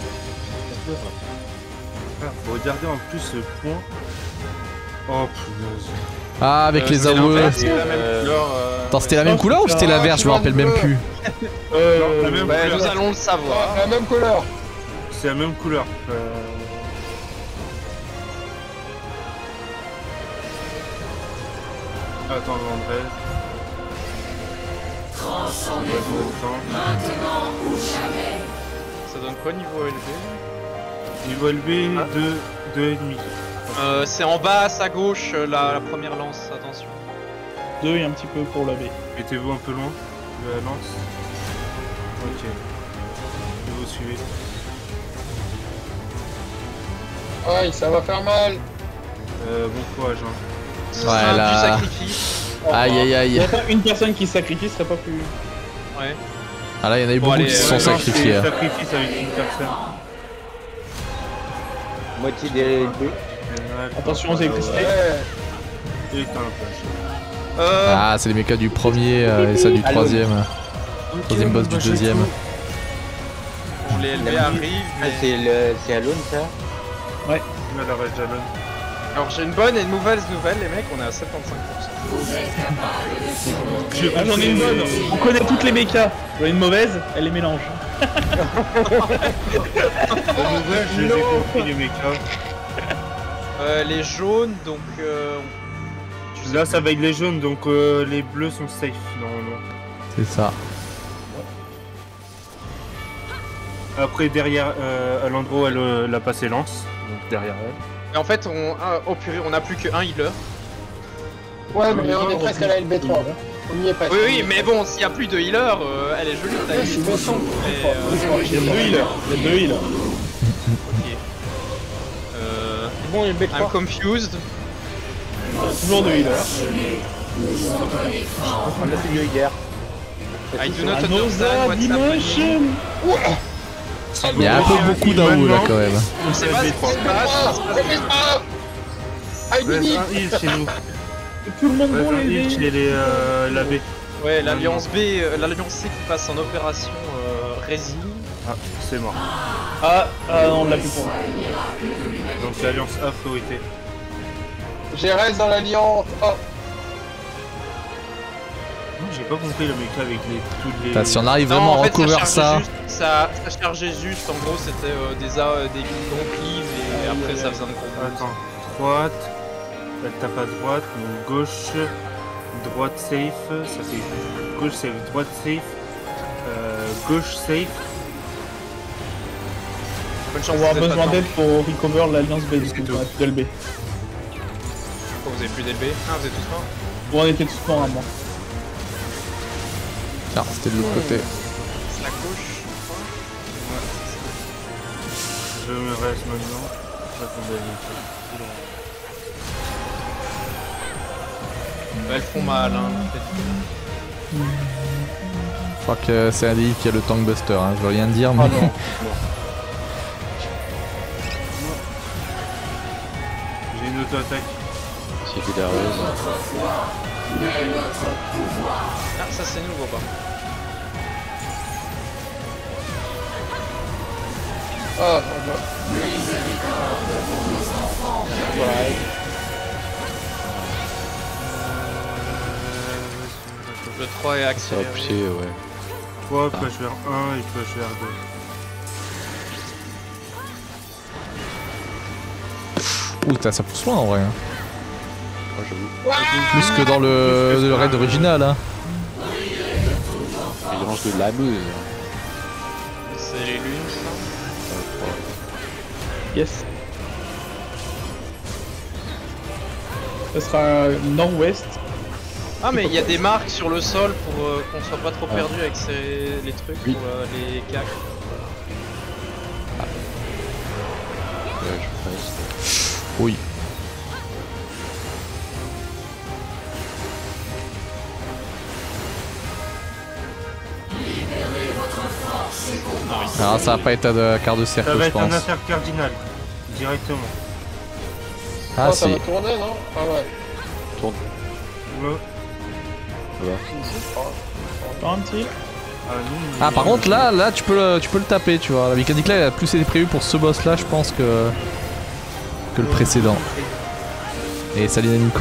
Ah, faut regarder en plus ce point. Oh punaise. Ah avec Euh, les c'était A O E. l'inverse, c'était la même couleur, euh, Attends, c'était la même couleur ou c'était l'inverse? Je me rappelle même plus. Euh, non, la même bah, couleur. nous allons le savoir. La même couleur. C'est la même couleur. Euh... Attends, André. Ça donne quoi niveau L B? Niveau L B, Ah. deux, deux et demi. Euh, c'est en bas à gauche, euh, la, la première lance, attention. Deux et un petit peu pour la B. Mettez-vous un peu loin de la lance. Ok. Et vous suivez. Aïe, ça va faire mal. Euh, bon courage. Hein. Ce sera un là. du sacrifice. Aïe aïe Il y aïe. a pas une personne qui se sacrifie, ce serait pas plus... Ouais. Ah là il y en a eu Bon, beaucoup allez, qui se euh, sont Non, sacrifiés. c'est hein. sacrifice avec une personne. Moitié des L B. Attention aux électricités. Ouais. Et t'as un flash. Euh, Ah c'est les mechas du premier euh, et ça du troisième. Troisième boss du deuxième. bon, les L B La arrivent, Ah, mais... c'est le... c'est Alone ça. Là, la rage Jalon. Alors j'ai une bonne et une mauvaise nouvelle, les mecs, on est à soixante-quinze pour cent. Ah, j'en ai une bonne. On connaît toutes les mécas. J'en ai une mauvaise, elle les mélange. La nouvelle, je les ai compris, les mechas. Euh, les jaunes, donc... Euh... je sais Là, plus. ça va être les jaunes, donc euh, les bleus sont safe normalement. C'est ça. Après, derrière, euh, à l'endroit où elle, euh, elle a passé lance, donc derrière elle. Et en fait, on... Ah, oh purée, on a plus qu'un healer. Ouais, mais on est presque à la L B trois. On y est presque. Oui, oui, mais bon, s'il y a plus de healer, euh, elle est jolie, ta Ouais, L B c'est soixante. bon, Mais, euh, Il y a deux healers. Il y a deux healers. ok. bon, il est B trois. I'm confused. Toujours de healer. On a fait de guerre. I do not Anosa understand what's Dimension. Il y a un peu beaucoup d'A O là quand même. Je sais pas ce qui se passe. Reste un heal chez nous. Tout le monde Reste bon un les heal chez les, euh, la B. Ouais, l'alliance B, euh, l'alliance C qui passe en opération euh, Résine. Ah, c'est mort. Ah, ah non, on l'a plus pour. Donc l'alliance A priorité. J'ai reste dans l'alliance. Oh. J'ai pas compris le mec avec les toutes les. Putain, si on arrive Non, vraiment en à fait, recover ça, ça. chargeait juste, ça, ça chargeait juste, en gros c'était euh, des, euh, des longs cleaves et après ça faisait un combo. Attends, droite. Elle tape à droite, donc gauche. Droite safe, ça fait gauche safe, droite safe. Euh, gauche safe. Bonne On chance, va avoir vous êtes besoin pas d'aide pour recover l'alliance B du coup, on a plus d'L B. Pourquoi vous avez plus d'L B? Ah, vous êtes tous morts? Bon, on était tous morts à moi. Ah, c'était de l'autre côté. C'est la gauche. Je me reste maintenant. Attendez, Elles font mal, hein. Je crois que c'est Adi qui a le tank buster, hein. Je veux rien dire, mais. Ah non. J'ai une auto-attaque. C'est que derrière. Ah, ça c'est nouveau pas. Ah, Ouais. Le trois est Ça va accéléré. pousser, ouais. trois, flash vers un et flash vers deux. Ouh, ça pousse loin en vrai. Hein. Oh, j'avoue. Plus que dans le, le raid original. Hein. Il lance de la meuse. C'est les lunes ça. Yes. Ce sera nord-ouest. Ah mais il y a des marques sur le sol pour euh, qu'on soit pas trop perdu avec ces, les trucs Oui. pour euh, les cacs. Ouais, je reste. Oui. Alors ça va pas être un quart de cercle, Ça va je être un pense. affaire cardinal. Directement. Ah oh, ça si. va tourner, non? Ah ouais. Tourne. Ouais. Ça va. Pas un petit. Ah, nous, Ah par contre là, là tu peux, le, tu peux le taper, tu vois. La mécanique là, elle a plus été prévue pour ce boss là, je pense que que le précédent. Et salut Nico.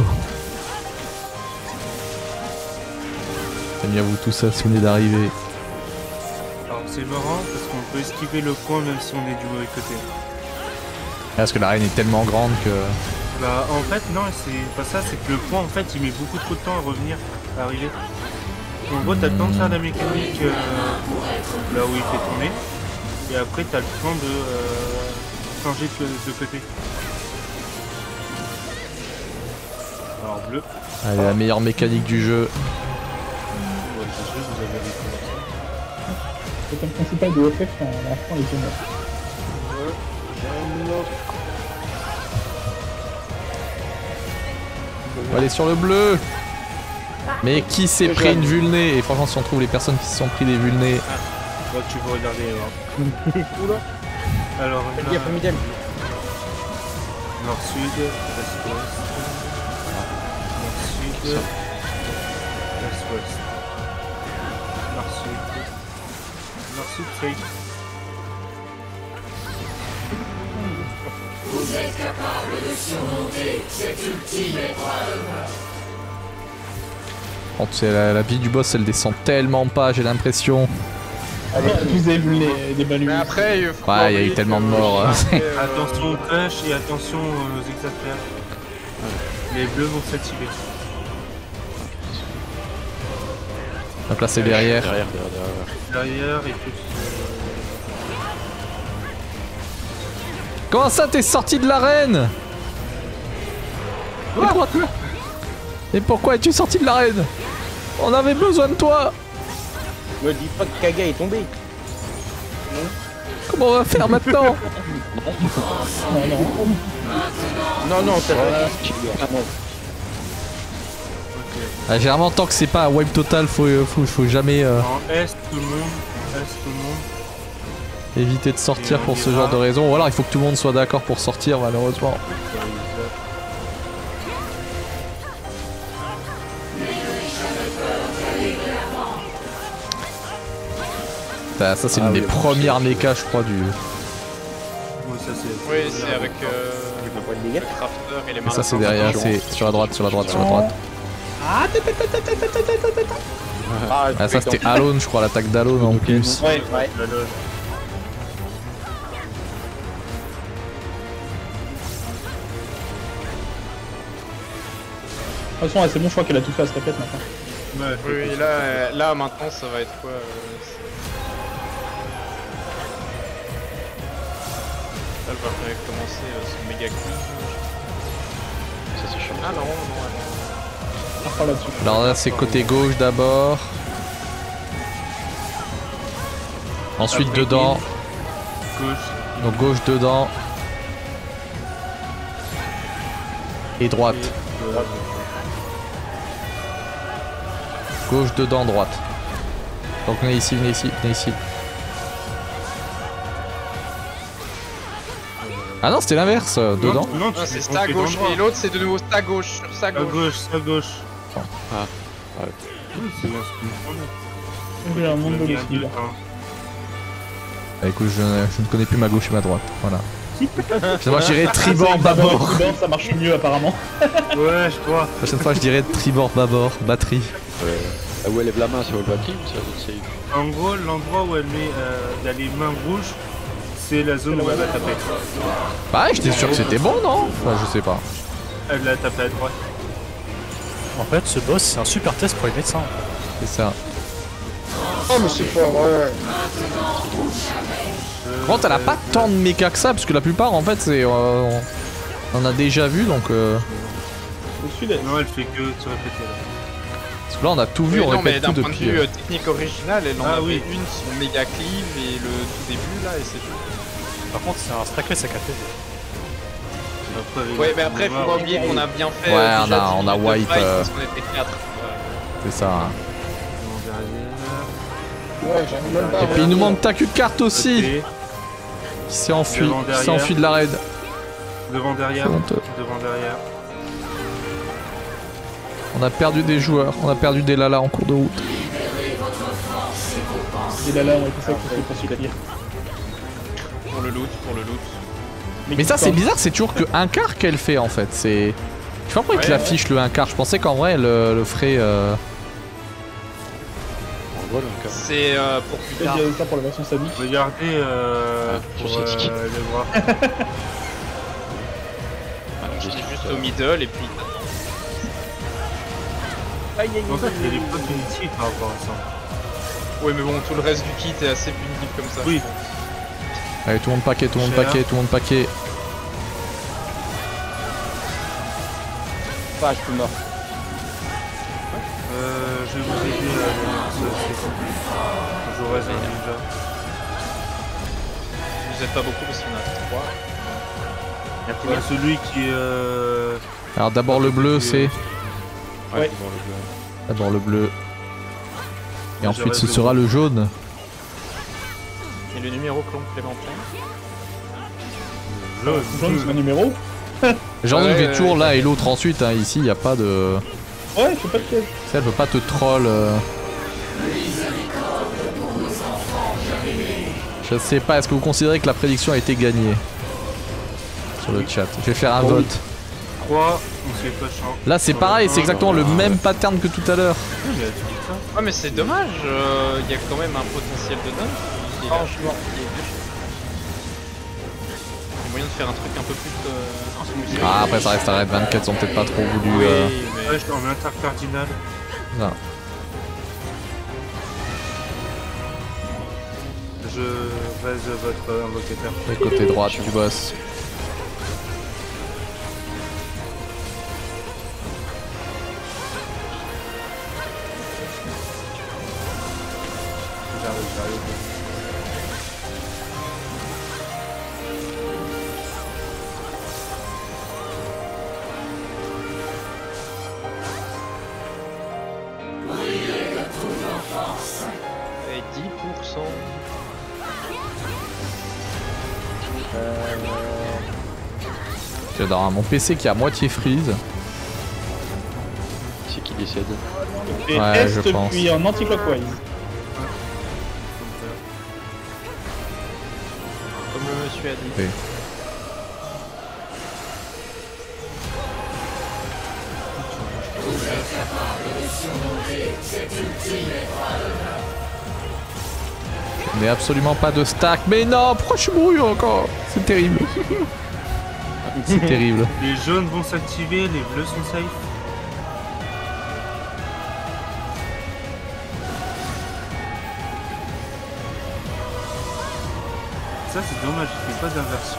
J'aime bien vous tous ça, si vous venez d'arriver. Alors c'est marrant parce qu'on peut esquiver le coin même si on est du mauvais côté. Parce que l'arène est tellement grande que. Bah en fait non, c'est pas ça, c'est que le point en fait il met beaucoup trop de temps à revenir, à arriver. En gros t'as le temps de faire la mécanique euh, là où il fait tourner. Et après t'as le temps de euh, changer de, de côté. Alors bleu. Allez, la meilleure mécanique du jeu. Ouais, c'est sûr, vous avez raison. Le thème principal de O F F, à la fin, est génial. On va aller sur le bleu. Mais qui s'est pris une vulnée? Et franchement, si on trouve les personnes qui se sont pris des vulnés. Bon, tu peux regarder. Alors, Oula. alors Faites là, gaffe, Midem. nord-sud, est-ouest. Nord-sud, est-ouest. Nord-sud. Nord-sud, safe. Vous êtes capable de surmonter cette ultime épreuve. Bon, tu sais, la, la vie du boss, elle descend tellement pas, j'ai l'impression. Allez, plus des, les, des balles. Mais après, il faut Ouais, il y a eu tellement de morts. euh, Attention au crash et attention aux exaffaires. Les bleus vont s'activer. Donc là, c'est derrière. Derrière, derrière, derrière. Derrière et tout. Comment ça, t'es sorti de l'arène? Et pourquoi, Et pourquoi es-tu sorti de l'arène? On avait besoin de toi. Me dis pas que Kaga est tombé. Non. Comment on va faire maintenant? Non, non, c'est vrai. Ah, généralement, tant que c'est pas un wipe total, faut, faut, faut jamais euh, En Est, tout le monde. Est, tout le monde. éviter de sortir pour ce genre de raison. Ou alors, il faut que tout le monde soit d'accord pour sortir, malheureusement. Ça, ça c'est Ah une oui, des bon, premières mechas, je crois, du. Oui, ça c'est. Oui, c'est avec euh, le crafter et les Et ça, c'est derrière, c'est sur la droite, sur la droite, sur la droite. Ah, ta, ta, ta, ta, ta, ta, ta, ta, ta. Ah, Ah, ça c'était Alone, je crois, l'attaque d'Alone en plus. Ouais, ouais. La loge. De toute façon, c'est bon, je crois qu'elle a tout fait, elle se répète maintenant. Ouais, Oui, oui, là, euh, là maintenant ça va être quoi euh, Là, elle va faire commencer euh, son méga clean. Ça c'est chiant. Ah non, non, non. On repart là-dessus. Alors là, c'est côté gauche d'abord. Ensuite Après, dedans. Gauche. Donc gauche dedans. Et droite. Euh, Gauche dedans, droite. Donc venez ici, venez ici, venez ici. Ah non, c'était l'inverse, euh, dedans. Non, Non, c'est ça à gauche et l'autre c'est de nouveau ça à gauche sur ça à À gauche. gauche, à gauche. Ah, ouais. Oui, c'est bien ce qu'on J'ai un monde de Il y a l'autre deux là. temps. Ah, écoute, je, je ne connais plus ma gauche et ma droite. Voilà. Moi, je dirais tribord, bâbord. Tribord, ça marche mieux apparemment. Ouais, je crois. La prochaine fois, je dirais tribord, bâbord, batterie. Ouais. Ah, où elle lève la main sur le bâtiment, ça c'est. En gros, l'endroit où elle met euh, les mains rouges, c'est la zone où elle va taper. Bah, j'étais sûr que c'était bon, non? Enfin, je sais pas. Elle l'a tapé à droite. En fait, ce boss, c'est un super test pour les médecins. C'est ça. Oh, mais c'est pas vrai. Par contre, elle a pas tant de méca que ça, parce que la plupart, en fait, c'est. Euh, on en a déjà vu, donc. Euh... Au-dessus d'elle. Non, elle fait que se répéter là. Parce que là, on a tout vu, Oui, on non, mais répète d'un tout point de depuis. vue euh. euh, technique originale, elle en Ah avait oui. une, son méga cleave et le tout début là et c'est tout. Par contre, c'est un stacker sac à P V. Après, avec Ouais, la mais après, faut pas oublier qu'on a bien fait. Ouais, euh, on déjà a- dix on a minutes de wipe, fight euh, parce qu'on était quatre. C'est ça. hein. Ouais, j'aime même pas. Et puis, il nous manque ta cul de carte aussi, Ok. qui s'est enfui, Devant, qui s'est derrière. enfui de la raid. Devant, derrière. C'est honteux. Devant, derrière. On a perdu des joueurs, on a perdu des lalas en cours de route. Et là, là, on a fait ça pour pour celui-là dire. Pour le loot, pour le loot. Mais ça, c'est bizarre, c'est toujours que un quart qu'elle fait en fait. C'est. Je sais pas pourquoi Ouais, il l'affiche le un quart. Je pensais qu'en vrai, elle euh, le ferait. Euh... En gros, donc. C'est euh, pour plus Il y tard. a ça pour la version Samy. Regardez euh, Ah, pour sur cette euh, skip. le voir. Ah, J'étais juste juste au middle et puis. Aïe aïe En fait, aïe. elle est pas punitive par rapport à ça. Ouais, mais bon, tout le reste du kit est assez punitif comme ça. Oui. Allez, tout le monde paquet, tout le monde Cher. paquet, tout le monde paquet. Pas, je suis mort. Euh, je vais vous aider à aller ce Je reste un ninja. Vous êtes pas beaucoup parce qu'on a trois. Ouais, celui qui est. Euh... Alors d'abord le bleu, c'est. Ouais. Bon, le bleu. D'abord le bleu. Et Je ensuite reste ce le sera le jaune. Et le numéro complémentaire. Le Jaune, c'est un numéro. Genre Ouais, donc est ouais, toujours ouais. là et l'autre ensuite. Hein, ici, il y a pas de. Ouais, je fais pas de piège. Tu sais, elle peut pas te troll. euh. Je sais pas, est-ce que vous considérez que la prédiction a été gagnée? Sur le chat. Je vais faire un Oh oui. vote. trois, on s'est pas chant. Là c'est pareil, c'est exactement le même pattern que tout à l'heure. Oui, mais elle dit ça. Ouais, mais c'est dommage, euh, il y a quand même un potentiel de dunk. qui est là. Franchement. Il y a moyen de faire un truc un peu plus. Euh, smooth. Ah après ça reste à Red vingt-quatre, ils ont peut-être pas trop voulu. Oui, euh, mais. Ouais, je suis en intercardinal. ça. Je raise votre invocateur. Le côté droit du boss. J'arrive, j'arrive. J'adore mon P C qui est à moitié freeze. C'est qui décède? Et Ouais, est je pense. puis en anti-clockwise. Comme le monsieur a dit. Oui. Je n'ai absolument pas de stack. Mais non, pourquoi je suis mouru encore? C'est terrible. C'est terrible. Les jaunes vont s'activer, les bleus sont safe. Ça c'est dommage, il fait pas d'inversion.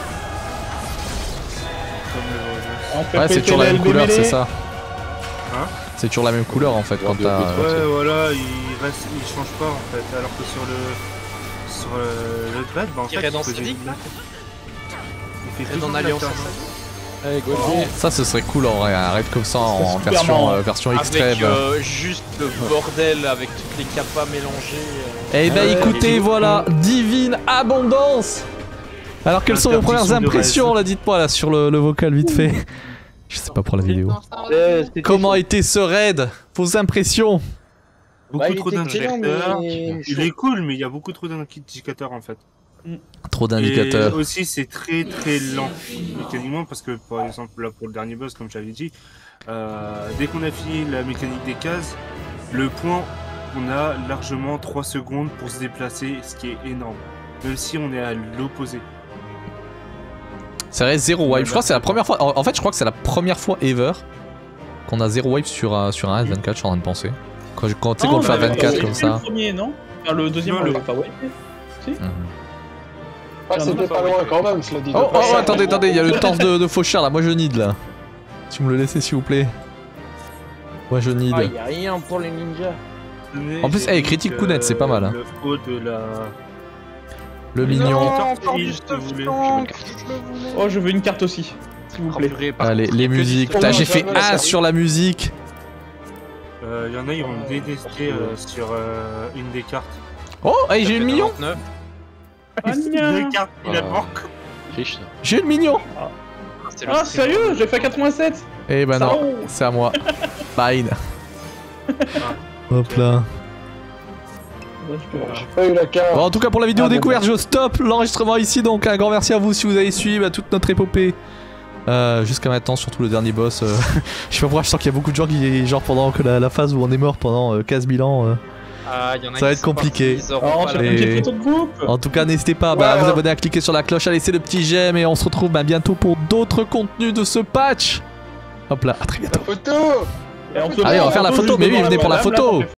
Comme le rouge. Ouais, c'est toujours la même couleur, c'est ça. Hein? C'est toujours la même couleur en fait quand t'as. Ouais, voilà, il reste, il change pas en fait. Alors que sur le. Sur euh, le pad, bah en Il fait. irait dans il faisait- Civic, là Il fait Et dans toujours Alliance la en turn. fait. Allez, go, Oh, ça, ce serait cool en vrai, un raid comme ça en super version, marrant. euh, version extrême. Avec euh, juste le bordel avec toutes les capas mélangées. euh. Eh ben Ouais, écoutez, et- voilà, divine abondance. Alors quelles sont vos premières Interdiction de impressions raise. là, dites-moi là sur le, le vocal vite fait. Je sais pas pour la vidéo. Euh, c'était Comment chaud. était ce raid? Vos impressions? Beaucoup Bah, il trop était excellent, d'injecteurs. mais Il est cool, mais il y a beaucoup trop d'indicateurs en fait. Trop d'indicateurs. Et aussi, c'est très très lent mécaniquement parce que par exemple, là pour le dernier boss, comme j'avais dit, euh, dès qu'on a fini la mécanique des cases, le point, on a largement trois secondes pour se déplacer, ce qui est énorme. Même si on est à l'opposé. C'est vrai, zéro wipe. Je crois que c'est la première fois. En en fait, je crois que c'est la première fois ever qu'on a zéro wipe sur un, sur un vingt-quatre, je suis en train de penser. Quand, quand tu sais qu'on le fait à vingt-quatre comme ça. Le premier, non? Enfin, le deuxième, Non, on le- l'a pas wipé. Si? Mhm. Ouais, c'était pas loin quand même, cela dit. de Oh, oh, passage. attendez, attendez, il y a le torse de, de Fauchard là, moi je need là. Si vous me le laissez s'il vous plaît. Moi je need. Ah, y a rien pour les ninjas. En plus, hey, critique euh, Kounet, c'est pas mal, hein. Le haut de la. Le mignon. Oh, je veux une carte aussi, s'il vous plaît. Purée, par Allez, contre, les il y a que musiques. du- Putain, j'ai Oh, fait jamais la un série. sur la musique. Euh, y en a, ils vont me détester euh, sur euh, une des cartes. Oh, hey, j'ai eu le mignon. quatre-vingt-dix-neuf. Ah, Deux cartes, il a Ah. manque. Riche ça. J'ai eu le mignon. C'est le Ah, stream. sérieux? J'ai fait quatre-vingt-sept. Eh ben Ça non, va. c'est à moi. Fine. Hop là. J'ai pas eu la carte. Bon, en tout cas pour la vidéo Ah, bon, découverte, je stoppe l'enregistrement ici, donc un grand merci à vous si vous avez suivi bah, toute notre épopée. Euh, Jusqu'à maintenant, surtout le dernier boss. euh, je sais pas pourquoi, je sens qu'il y a beaucoup de gens qui, genre pendant que la, la phase où on est mort pendant euh, quinze mille ans. euh, Ah, y en a Ça va qui être sont compliqué. partis, ils auront Alors, pas j'ai la- fait une Et- petite photo de groupe. En tout cas, n'hésitez pas bah, à Ouais. vous abonner, à cliquer sur la cloche, à laisser le petit j'aime et on se retrouve bah, bientôt pour d'autres contenus de ce patch. Hop là, à très bientôt. Photo. Et on se Allez, on va prend faire la en photo, juste mais oui, devant venez pour la madame, là, photo. on fait